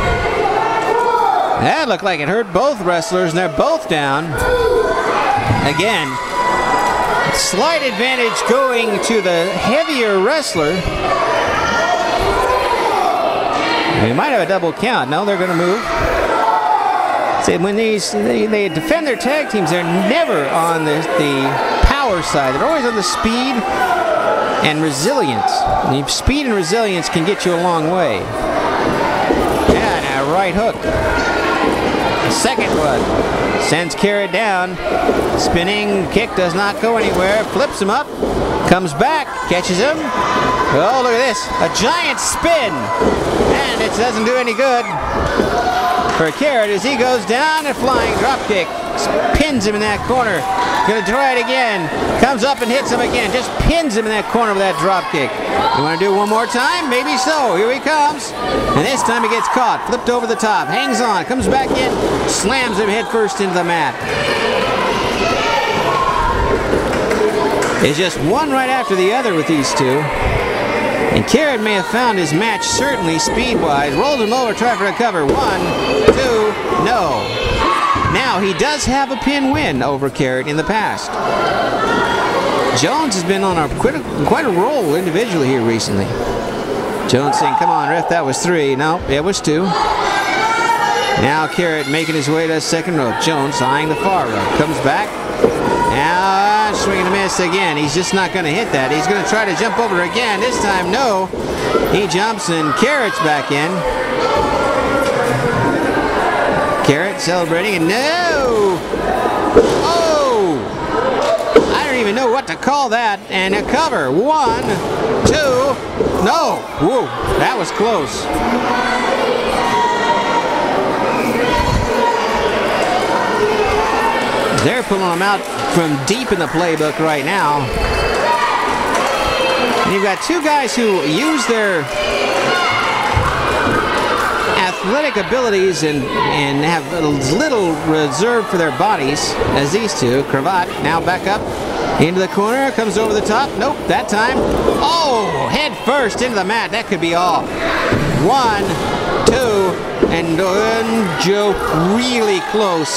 Speaker 1: That looked like it hurt both wrestlers, and they're both down. Again, slight advantage going to the heavier wrestler. We might have a double count. No, they're going to move. See, when they defend their tag teams, they're never on the power side. They're always on the speed and resilience. And speed and resilience can get you a long way. And a right hook. The second one sends Karryt down. Spinning kick does not go anywhere. Flips him up. Comes back. Catches him. Oh, look at this. A giant spin. And it doesn't do any good for Karryt as he goes down and flying drop kick. Pins him in that corner. Gonna try it again. Comes up and hits him again. Just pins him in that corner with that drop kick. You want to do it one more time? Maybe so. Here he comes. And this time he gets caught. Flipped over the top. Hangs on. Comes back in. Slams him head first into the mat. It's just one right after the other with these two. And Karryt may have found his match, certainly speed-wise. Rolls him over, try for a cover. 1, 2, no. Now, he does have a pin win over Karryt in the past. Jones has been on quite a roll individually here recently. Jones saying, come on, ref, that was 3. No, it was 2. Now Karryt making his way to the second rope. Jones eyeing the far rope. Comes back. Now, swing and a miss again. He's just not going to hit that. He's going to try to jump over again. This time, no. He jumps and Karryt's back in. Karryt celebrating and no! Oh! I don't even know what to call that. And a cover. 1, 2, no! Whoa, that was close. They're pulling them out from deep in the playbook right now. And you've got two guys who use their athletic abilities and have as little reserved for their bodies as these two. Karryt now back up into the corner, comes over the top. Nope, that time. Oh, head first into the mat. That could be all. 1, 2, and joke really close.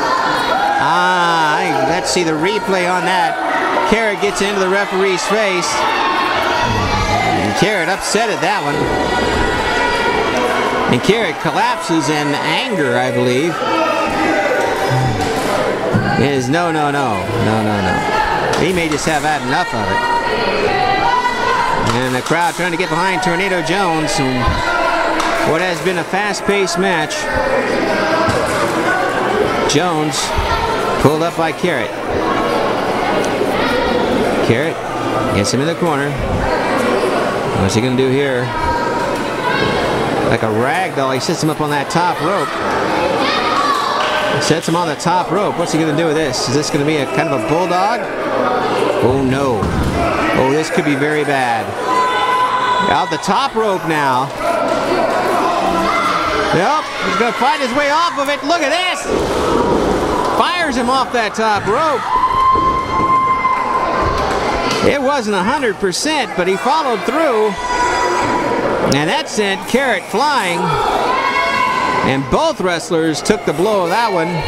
Speaker 1: Let's see the replay on that. Karryt gets into the referee's face. And Karryt upset at that one. And Karryt collapses in anger, I believe. It is no. He may just have had enough of it. And the crowd trying to get behind Tornado Jones in what has been a fast-paced match. Jones pulled up by Karryt. Karryt gets him in the corner. What's he going to do here? Like a rag doll, he sets him up on that top rope. Sets him on the top rope. What's he going to do with this? Is this going to be a kind of a bulldog? Oh no. Oh, this could be very bad. Out the top rope now. Yep, he's going to fight his way off of it. Look at this. Fires him off that top rope. It wasn't 100%, but he followed through. And that sent Karryt flying. And both wrestlers took the blow of that one.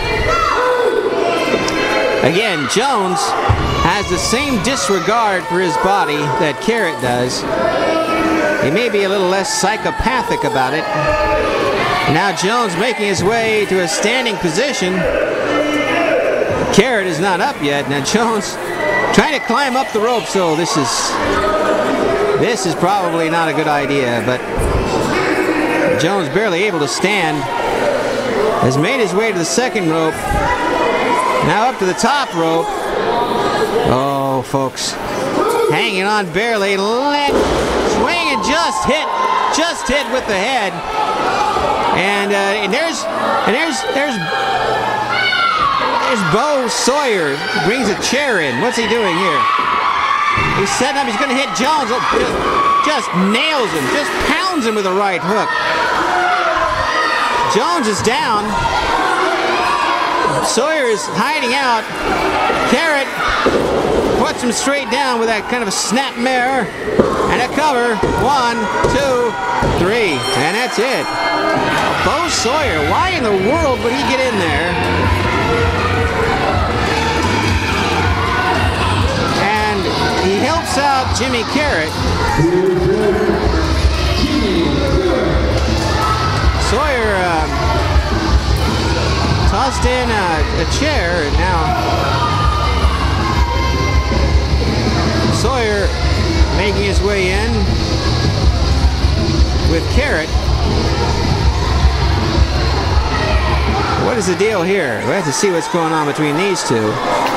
Speaker 1: Again, Jones has the same disregard for his body that Karryt does. He may be a little less psychopathic about it. Now Jones making his way to a standing position. Karryt is not up yet. Now Jones trying to climb up the rope, so this is probably not a good idea, but Jones barely able to stand. Has made his way to the second rope. Now up to the top rope. Oh, folks. Hanging on barely. Swing and just hit with the head. And there's Bo Sawyer. Brings a chair in. What's he doing here? He's setting up. He's going to hit Jones. Oh, just nails him. Just pounds him with a right hook. Jones is down. Sawyer is hiding out. Karryt puts him straight down with that kind of a snap mare. And a cover. 1, 2, 3. And that's it. Bo Sawyer. Why in the world would he get in there? And he helps out Jimmy Karryt. Sawyer tossed in a chair, and now Sawyer making his way in with Karryt. What is the deal here? We have to see what's going on between these two.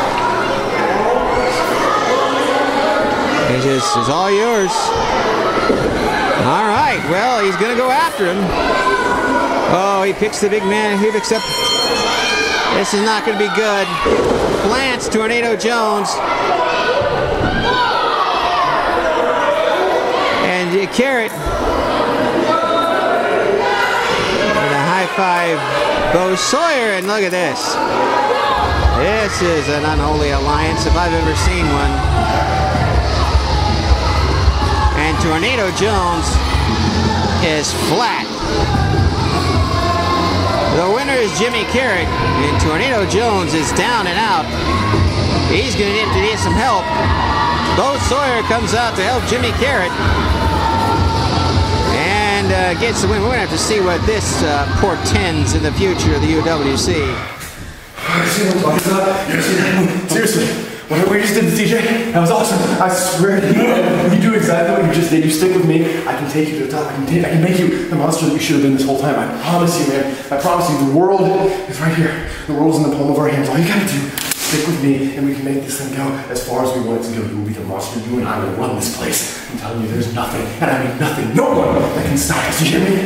Speaker 1: It's all yours. All right, well, he's going to go after him. Oh, he picks the big man. He picks up. This is not going to be good. Plants Tornado Jones. And Karryt with a high five. Bo Sawyer, and look at this. This is an unholy alliance if I've ever seen one. And Tornado Jones is flat. The winner is Jimmy Karryt, and Tornado Jones is down and out. He's going to need some help. Bo Sawyer comes out to help Jimmy Karryt. And gets the win. We're going to have to see what this portends in the future of the UWC.
Speaker 5: Seriously, whatever you just did to TJ, that was awesome. I swear to you, you do exactly what you just did. You stick with me, I can take you to the top. I can make you the monster that you should have been this whole time. I promise you, man. I promise you, the world is right here. The world is in the palm of our hands. All you gotta do, stick with me, and we can make this thing go as far as we want it to go. You will be the monster. You and I will run this place. I'm telling you, there's nothing, and I mean nothing, no one that can stop us. You hear me?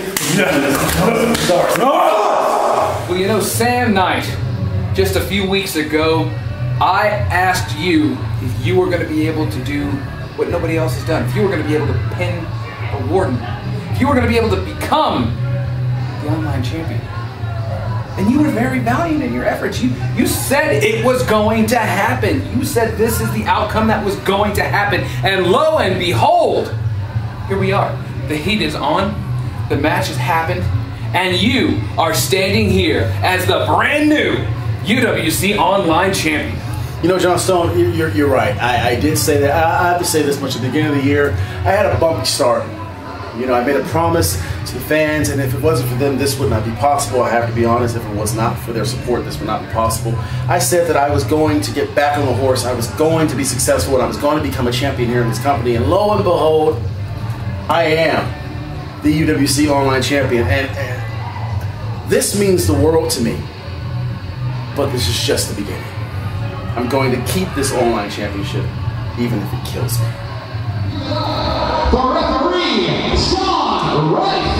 Speaker 4: Well, you know, Sam Knight, just a few weeks ago, I asked you if you were going to be able to do what nobody else has done. If you were going to be able to pin a Warden. If you were going to be able to become the online champion. And you were very valiant in your efforts. You said it was going to happen. You said this is the outcome that was going to happen. And lo and behold, here we are. The heat is on. The match has happened. And you are standing here as the brand new UWC Online Champion.
Speaker 8: You know, John Stone, you're right. I did say that. I have to say this much. At the beginning of the year, I had a bumpy start. You know, I made a promise to the fans, and if it wasn't for them, this would not be possible. I have to be honest. If it was not for their support, this would not be possible. I said that I was going to get back on the horse. I was going to be successful, and I was going to become a champion here in this company. And lo and behold, I am the UWC Online Champion. And this means the world to me. But this is just the beginning. I'm going to keep this online championship, even if it kills me.
Speaker 3: The referee, Shawn, Rife.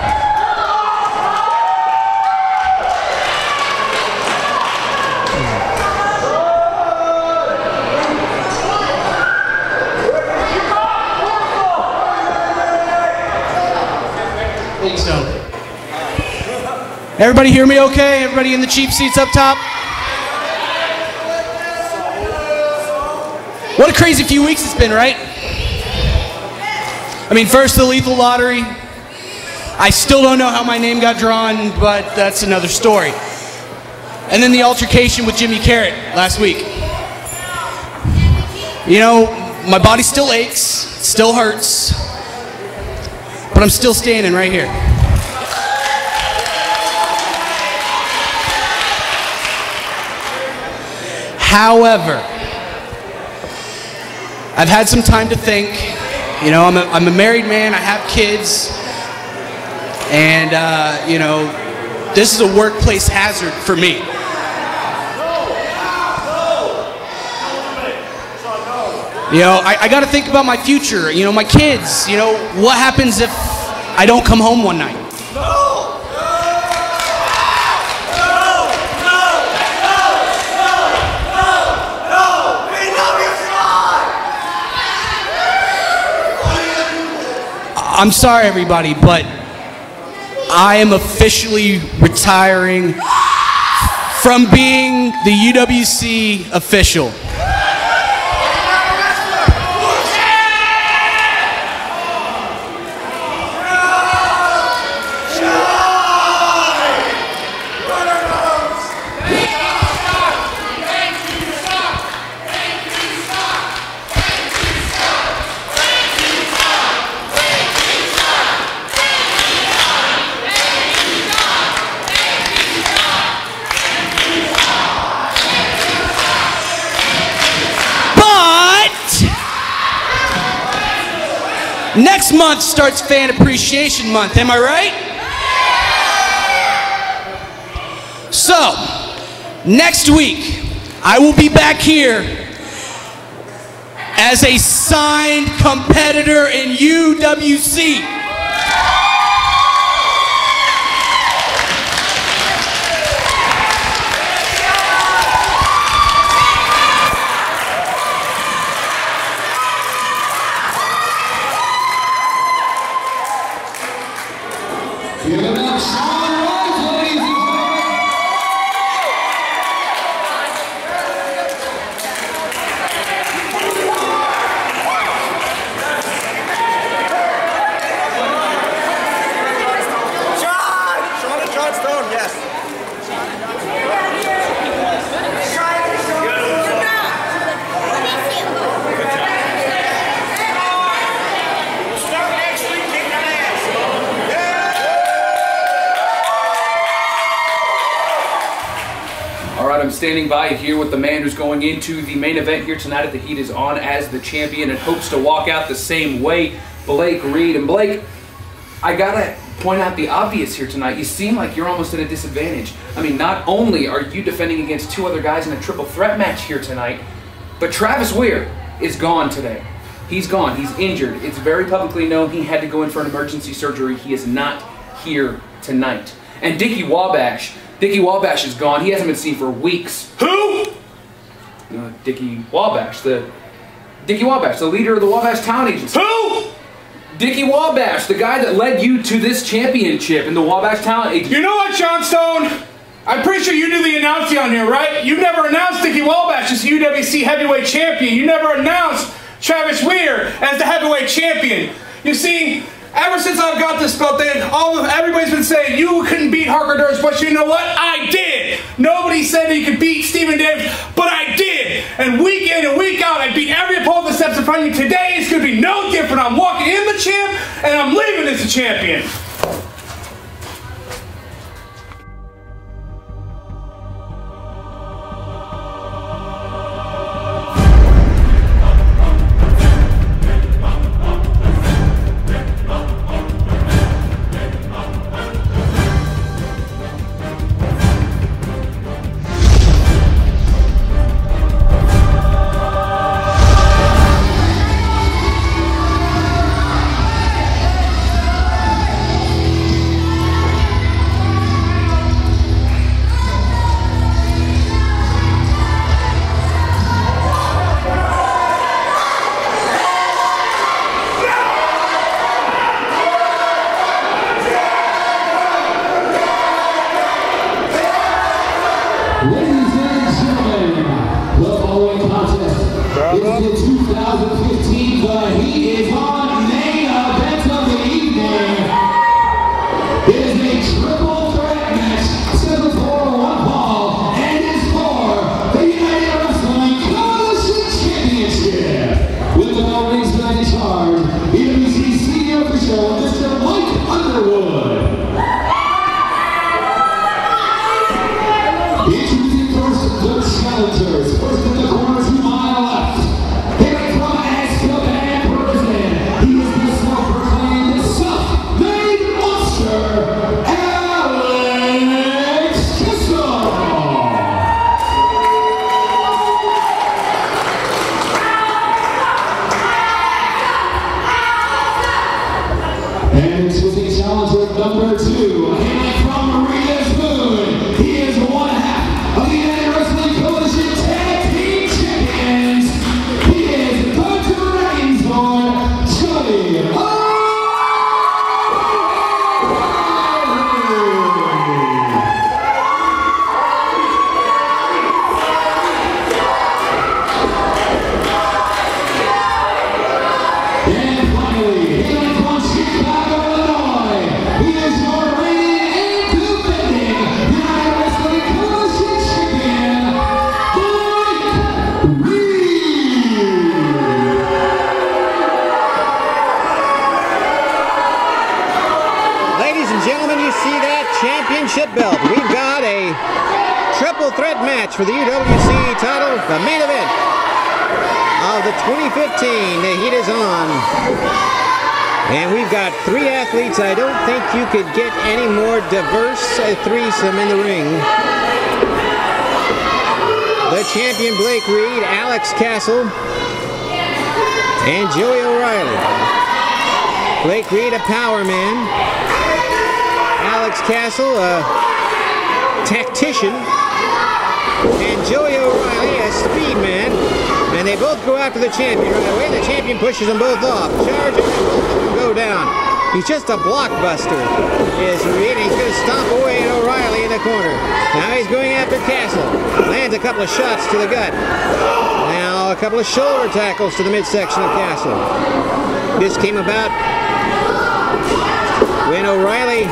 Speaker 9: So, everybody hear me okay? Everybody in the cheap seats up top? What a crazy few weeks it's been, right? I mean, first the lethal lottery. I still don't know how my name got drawn, but that's another story. And then the altercation with Jimmy Karryt last week. You know, my body still aches, it still hurts, but I'm still standing right here. However, I've had some time to think. You know, I'm a married man, I have kids, and, you know, this is a workplace hazard for me. You know, I got to think about my future, you know, my kids, you know, what happens if I don't come home one night? I'm sorry, everybody, but I am officially retiring from being the UWC official. Next month starts Fan Appreciation Month, am I right? So, next week, I will be back here as a signed competitor in UWC.
Speaker 3: Give it up, Shawn Rife, ladies and gentlemen.
Speaker 10: John Stone, yes.
Speaker 4: I'm standing by here with the man who's going into the main event here tonight at the Heat is On as the champion and hopes to walk out the same way, Blake Reed. And Blake, I gotta point out the obvious here tonight. You seem like you're almost at a disadvantage. I mean, not only are you defending against two other guys in a triple threat match here tonight, but Travis Weir is gone today. He's gone, he's injured. It's very publicly known he had to go in for an emergency surgery. He is not here tonight. And Dickie Wabash is gone. He hasn't been seen for weeks. Who? Dickie Wabash, the leader of the Wabash Town Agency.
Speaker 10: Who?
Speaker 4: Dickie Wabash, the guy that led you to this championship in the Wabash Talent.
Speaker 5: You know what, John Stone? I'm pretty sure you do the announcing on here, right? You never announced Dickie Wabash as the UWC heavyweight champion. You never announced Travis Weir as the heavyweight champion. You see, ever since I've got this belt, everybody's been saying you couldn't beat Harker Dirge, but you know what? I did. Nobody said that you could beat Steven Davis, but I did. And week in and week out, I beat every opponent that steps in front of me. Today is going to be no different. I'm walking in the champ, and I'm leaving as the champion.
Speaker 1: Belt. We've got a triple threat match for the UWC title, the main event of the 2015. The heat is on. And we've got three athletes. I don't think you could get any more diverse threesome in the ring. The champion Blake Reed, Alex Castle, and Joey O'Reilly. Blake Reed, a power man. Alex Castle, a tactician, and Joey O'Reilly, a speed man, and they both go after the champion right away. The champion pushes them both off, charge, and both of them go down. He's just a blockbuster, is Reed. He's going to stomp away at O'Reilly in the corner. Now he's going after Castle. Lands a couple of shots to the gut. Now a couple of shoulder tackles to the midsection of Castle. This came about when O'Reilly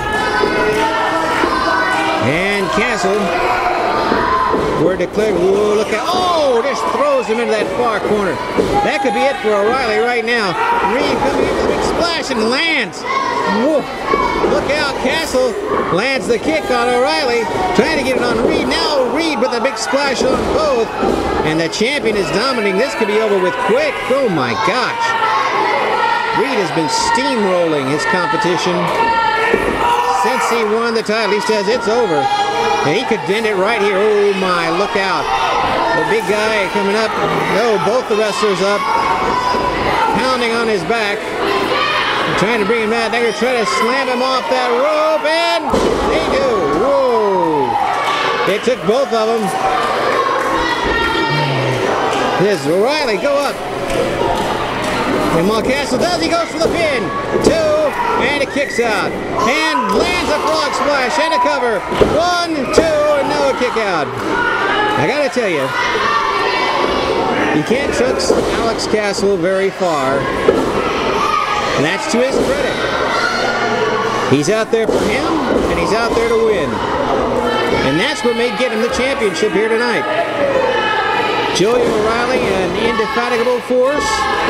Speaker 1: and Castle were declared. Whoa, look at, oh, just throws him into that far corner. That could be it for O'Reilly right now. Reed coming in with a big splash and lands. Whoa, look out, Castle lands the kick on O'Reilly, trying to get it on Reed. Now Reed with a big splash on both, and the champion is dominating. This could be over with quick. Oh my gosh. Reed has been steamrolling his competition since he won the title. He says it's over. And he could end it right here. Oh my, look out. The big guy coming up. No, both the wrestlers up. Pounding on his back. Trying to bring him out. They're going to try to slam him off that rope. And they do. Whoa. They took both of them. There's O'Reilly. Go up. And while Castle does, he goes for the pin. 2, and it kicks out. And lands a frog splash and a cover. 1, 2, and no kick out. I gotta tell you, you can't trust Alex Castle very far. And that's to his credit. He's out there for him, and he's out there to win. And that's what may get him the championship here tonight. Joey O'Reilly, an indefatigable force.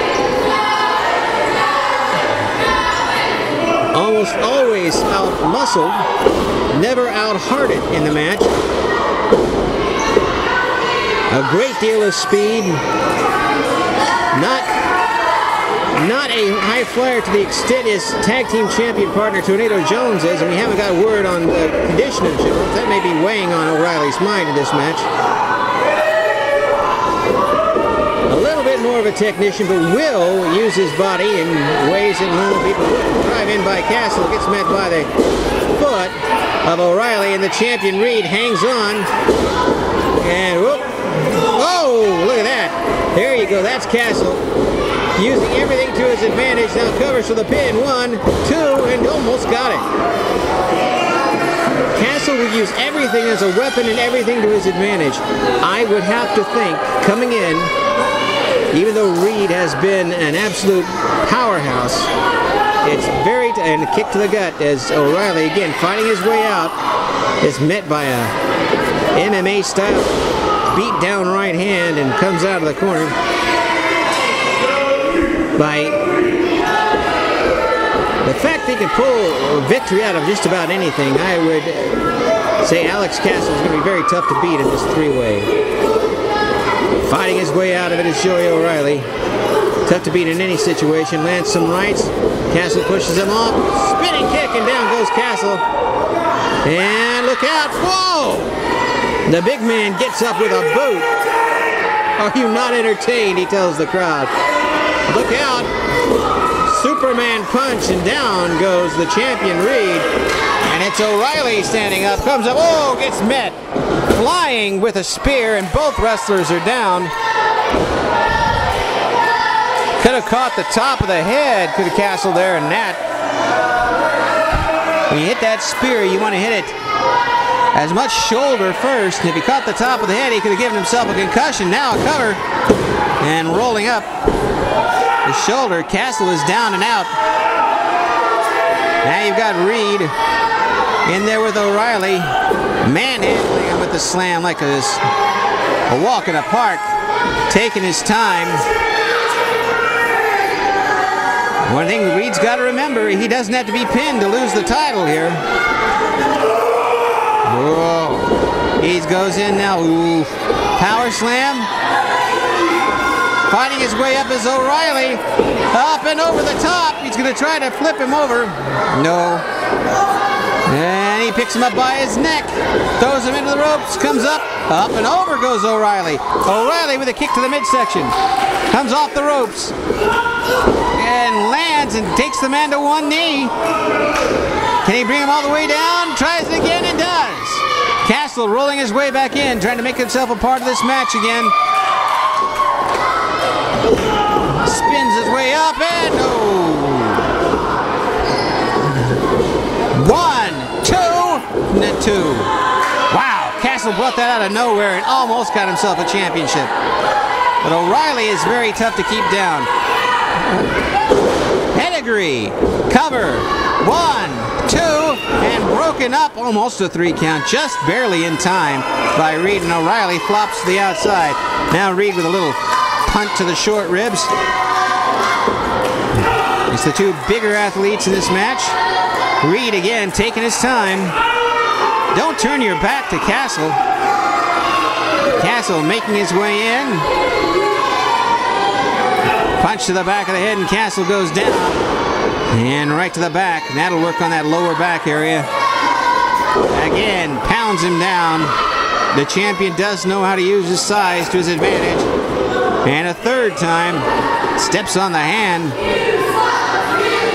Speaker 1: Almost always out-muscled, never out-hearted in the match. A great deal of speed. Not a high flyer to the extent his tag team champion partner Tornado Jones is, and we haven't got word on the condition of Jones. That may be weighing on O'Reilly's mind in this match. A little bit more of a technician, but will use his body in ways that normal people wouldn't. Drive in by Castle, gets met by the foot of O'Reilly, and the champion Reed hangs on. And whoop. Whoa, look at that. There you go, that's Castle. Using everything to his advantage, now covers for the pin. 1, 2, and almost got it. Castle will use everything as a weapon and everything to his advantage. I would have to think, coming in, even though Reed has been an absolute powerhouse, it's very, and a kick to the gut as O'Reilly, again, fighting his way out, is met by a MMA-style beat down right hand and comes out of the corner. By the fact they can pull a victory out of just about anything, I would say Alex Castle is going to be very tough to beat in this three-way. Fighting his way out of it is Joey O'Reilly. Tough to beat in any situation. Lands some rights. Castle pushes him off. Spinning kick, and down goes Castle. And look out. Whoa! The big man gets up with a boot. Are you not entertained? He tells the crowd. Look out. Superman punch, and down goes the champion Reed. And it's O'Reilly standing up. Comes up. Oh, gets met. Flying with a spear, and both wrestlers are down. Could have caught the top of the head. Could have Castle there, and that. When you hit that spear, you want to hit it as much shoulder first. And if he caught the top of the head, he could have given himself a concussion. Now a cover. And rolling up the shoulder. Castle is down and out. Now you've got Reed in there with O'Reilly, manhandling him with the slam like a walk in a park, taking his time. One thing Reed's got to remember, he doesn't have to be pinned to lose the title here. Whoa. He goes in now. Ooh. Power slam. Fighting his way up is O'Reilly. Up and over the top. He's going to try to flip him over. No. And he picks him up by his neck. Throws him into the ropes. Comes up. Up and over goes O'Reilly. O'Reilly with a kick to the midsection. Comes off the ropes. And lands and takes the man to one knee. Can he bring him all the way down? Tries it again and does. Castle rolling his way back in, trying to make himself a part of this match again. Spins his way up and no. 1, 2, and 2. Wow, Castle brought that out of nowhere and almost got himself a championship. But O'Reilly is very tough to keep down. Pedigree, cover, 1, 2, and broken up, almost a 3 count, just barely in time by Reed, and O'Reilly flops to the outside. Now Reed with a little punt to the short ribs. It's the two bigger athletes in this match. Reed again taking his time. Don't turn your back to Castle. Castle making his way in. Punch to the back of the head, and Castle goes down. And right to the back. That'll work on that lower back area. Again, pounds him down. The champion does know how to use his size to his advantage. And a third time, steps on the hand.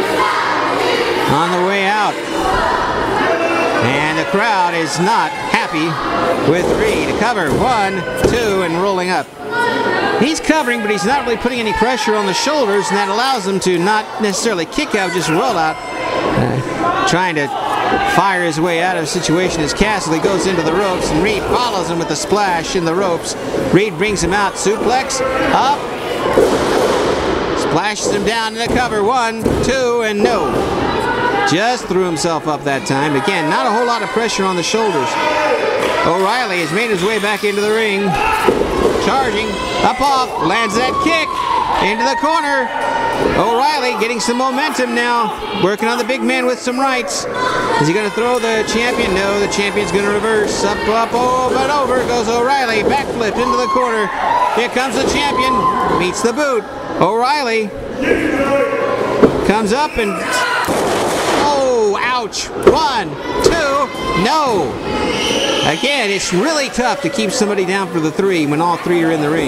Speaker 1: On the way out. And the crowd is not happy happy with Reed. Cover, 1, 2, and rolling up. He's covering, but he's not really putting any pressure on the shoulders, and that allows him to not necessarily kick out, just roll out. Trying to fire his way out of a situation as Castle. He goes into the ropes, and Reed follows him with a splash in the ropes. Reed brings him out, suplex, up, splashes him down in the cover, 1, 2, and no. Just threw himself up that time. Again, not a whole lot of pressure on the shoulders. O'Reilly has made his way back into the ring. Charging, up off, lands that kick, into the corner. O'Reilly getting some momentum now, working on the big man with some rights. Is he going to throw the champion? No, the champion's going to reverse. Up, over, and over goes O'Reilly. Backflip into the corner. Here comes the champion. Meets the boot. O'Reilly comes up and... Oh, ouch. 1, 2, no. Again, it's really tough to keep somebody down for the 3 when all 3 are in the ring.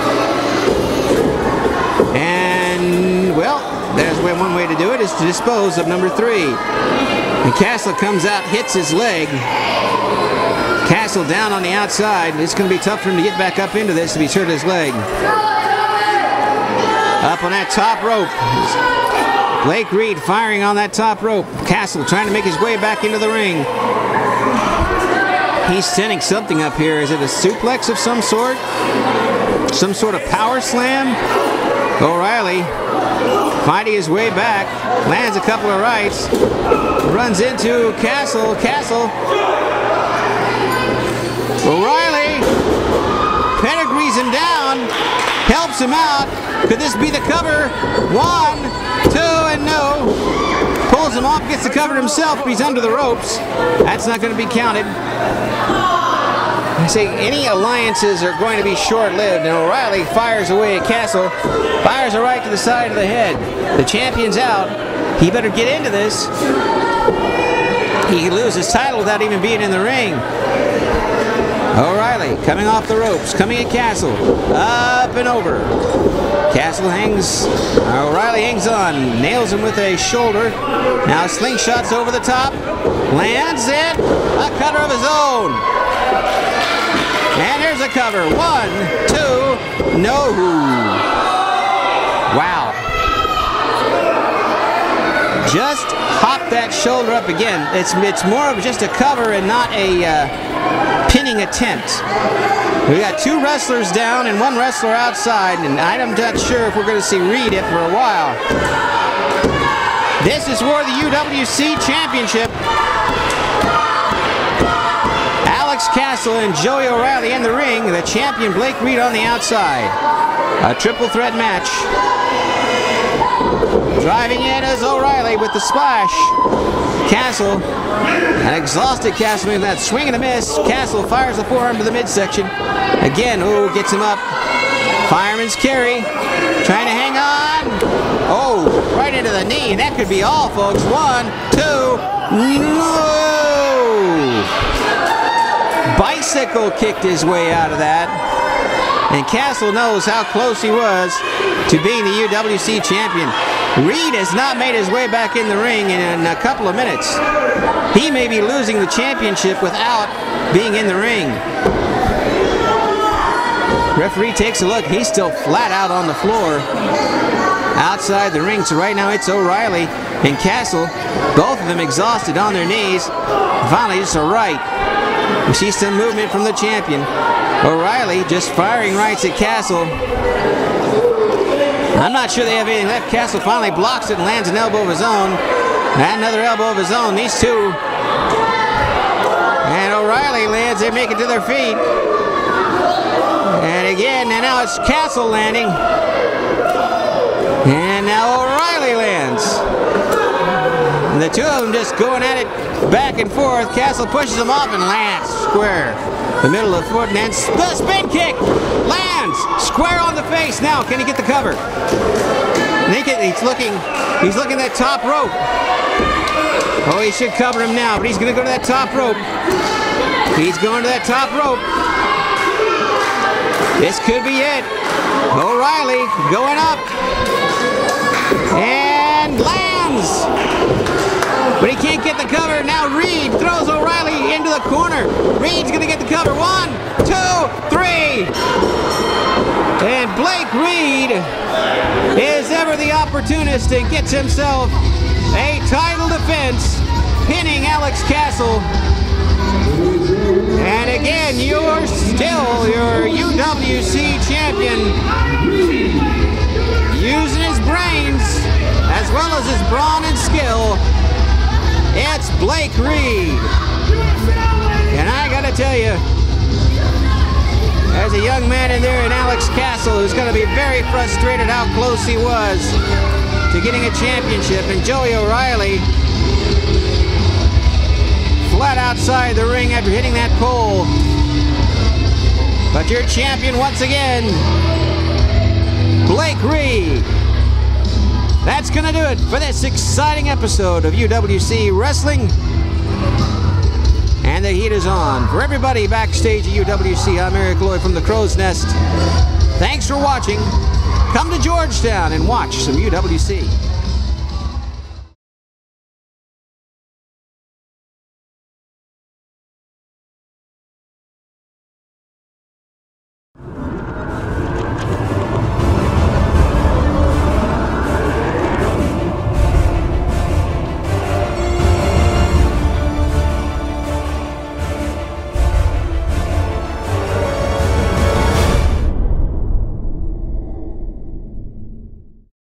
Speaker 1: And, well, there's one way to do it, is to dispose of number 3. And Castle comes out, hits his leg. Castle down on the outside. It's going to be tough for him to get back up into this if he's hurt his leg. Up on that top rope. Blake Reed firing on that top rope. Castle trying to make his way back into the ring. He's sending something up here. Is it a suplex of some sort? Some sort of power slam? O'Reilly fighting his way back. Lands a couple of rights. Runs into Castle. Castle. O'Reilly pedigrees him down. Helps him out. Could this be the cover? 1, 2, and no. Pulls him off, gets the cover himself, but he's under the ropes. That's not going to be counted. I say any alliances are going to be short-lived, and O'Reilly fires away at Castle. Fires a right to the side of the head. The champion's out. He better get into this. He could lose his title without even being in the ring. O'Reilly coming off the ropes, coming at Castle. Up and over. Castle hangs, O'Reilly hangs on, nails him with a shoulder. Now slingshots over the top, lands it, a cutter of his own. And here's a cover, 1, 2, no. Wow. Just hop that shoulder up again. It's more of just a cover and not a pinning attempt. We got 2 wrestlers down and 1 wrestler outside, and I'm not sure if we're going to see Reed it for a while. This is for the UWC Championship. Alex Castle and Joey O'Reilly in the ring. The champion Blake Reed on the outside. A triple threat match. Driving in is O'Reilly with the splash. Castle, an exhausted Castle with that swing and a miss. Castle fires the forearm to the midsection. Again, gets him up. Fireman's carry, trying to hang on. Oh, right into the knee. That could be all, folks. 1, 2, no! Bicycle kicked his way out of that. And Castle knows how close he was to being the UWC champion. Reed has not made his way back in the ring in a couple of minutes. He may be losing the championship without being in the ring. Referee takes a look. He's still flat out on the floor outside the ring. So right now it's O'Reilly and Castle, both of them exhausted on their knees. Finally, just a right. We see some movement from the champion. O'Reilly just firing rights at Castle. I'm not sure they have anything left. Castle finally blocks it and lands an elbow of his own. And another elbow of his own. These 2. And O'Reilly lands. They make it to their feet. And again, and now it's Castle landing. And now O'Reilly lands. And the 2 of them just going at it back and forth. Castle pushes him off and lands square. The middle of the foot, and then spin kick. Lands square on the face. Now, can he get the cover? He's looking at that top rope. Oh, he should cover him now, but he's going to go to that top rope. He's going to that top rope. This could be it. O'Reilly going up. And lands. But he can't get the cover. Now Reed throws O'Reilly into the corner. Reed's going to get the cover. 1, 2, 3. And Blake Reed is ever the opportunist and gets himself a title defense, pinning Alex Castle. And again, you're still your UWC champion, using his brains as well as his brawn and skill. It's Blake Reed. And I gotta tell you, there's a young man in there in Alex Castle who's going to be very frustrated how close he was to getting a championship. And Joey O'Reilly, flat outside the ring after hitting that pole. But your champion once again, Blake Reed. That's going to do it for this exciting episode of UWC Wrestling. And the heat is on. For everybody backstage at UWC, I'm Eric Loy from the Crow's Nest. Thanks for watching. Come to Georgetown and watch some UWC.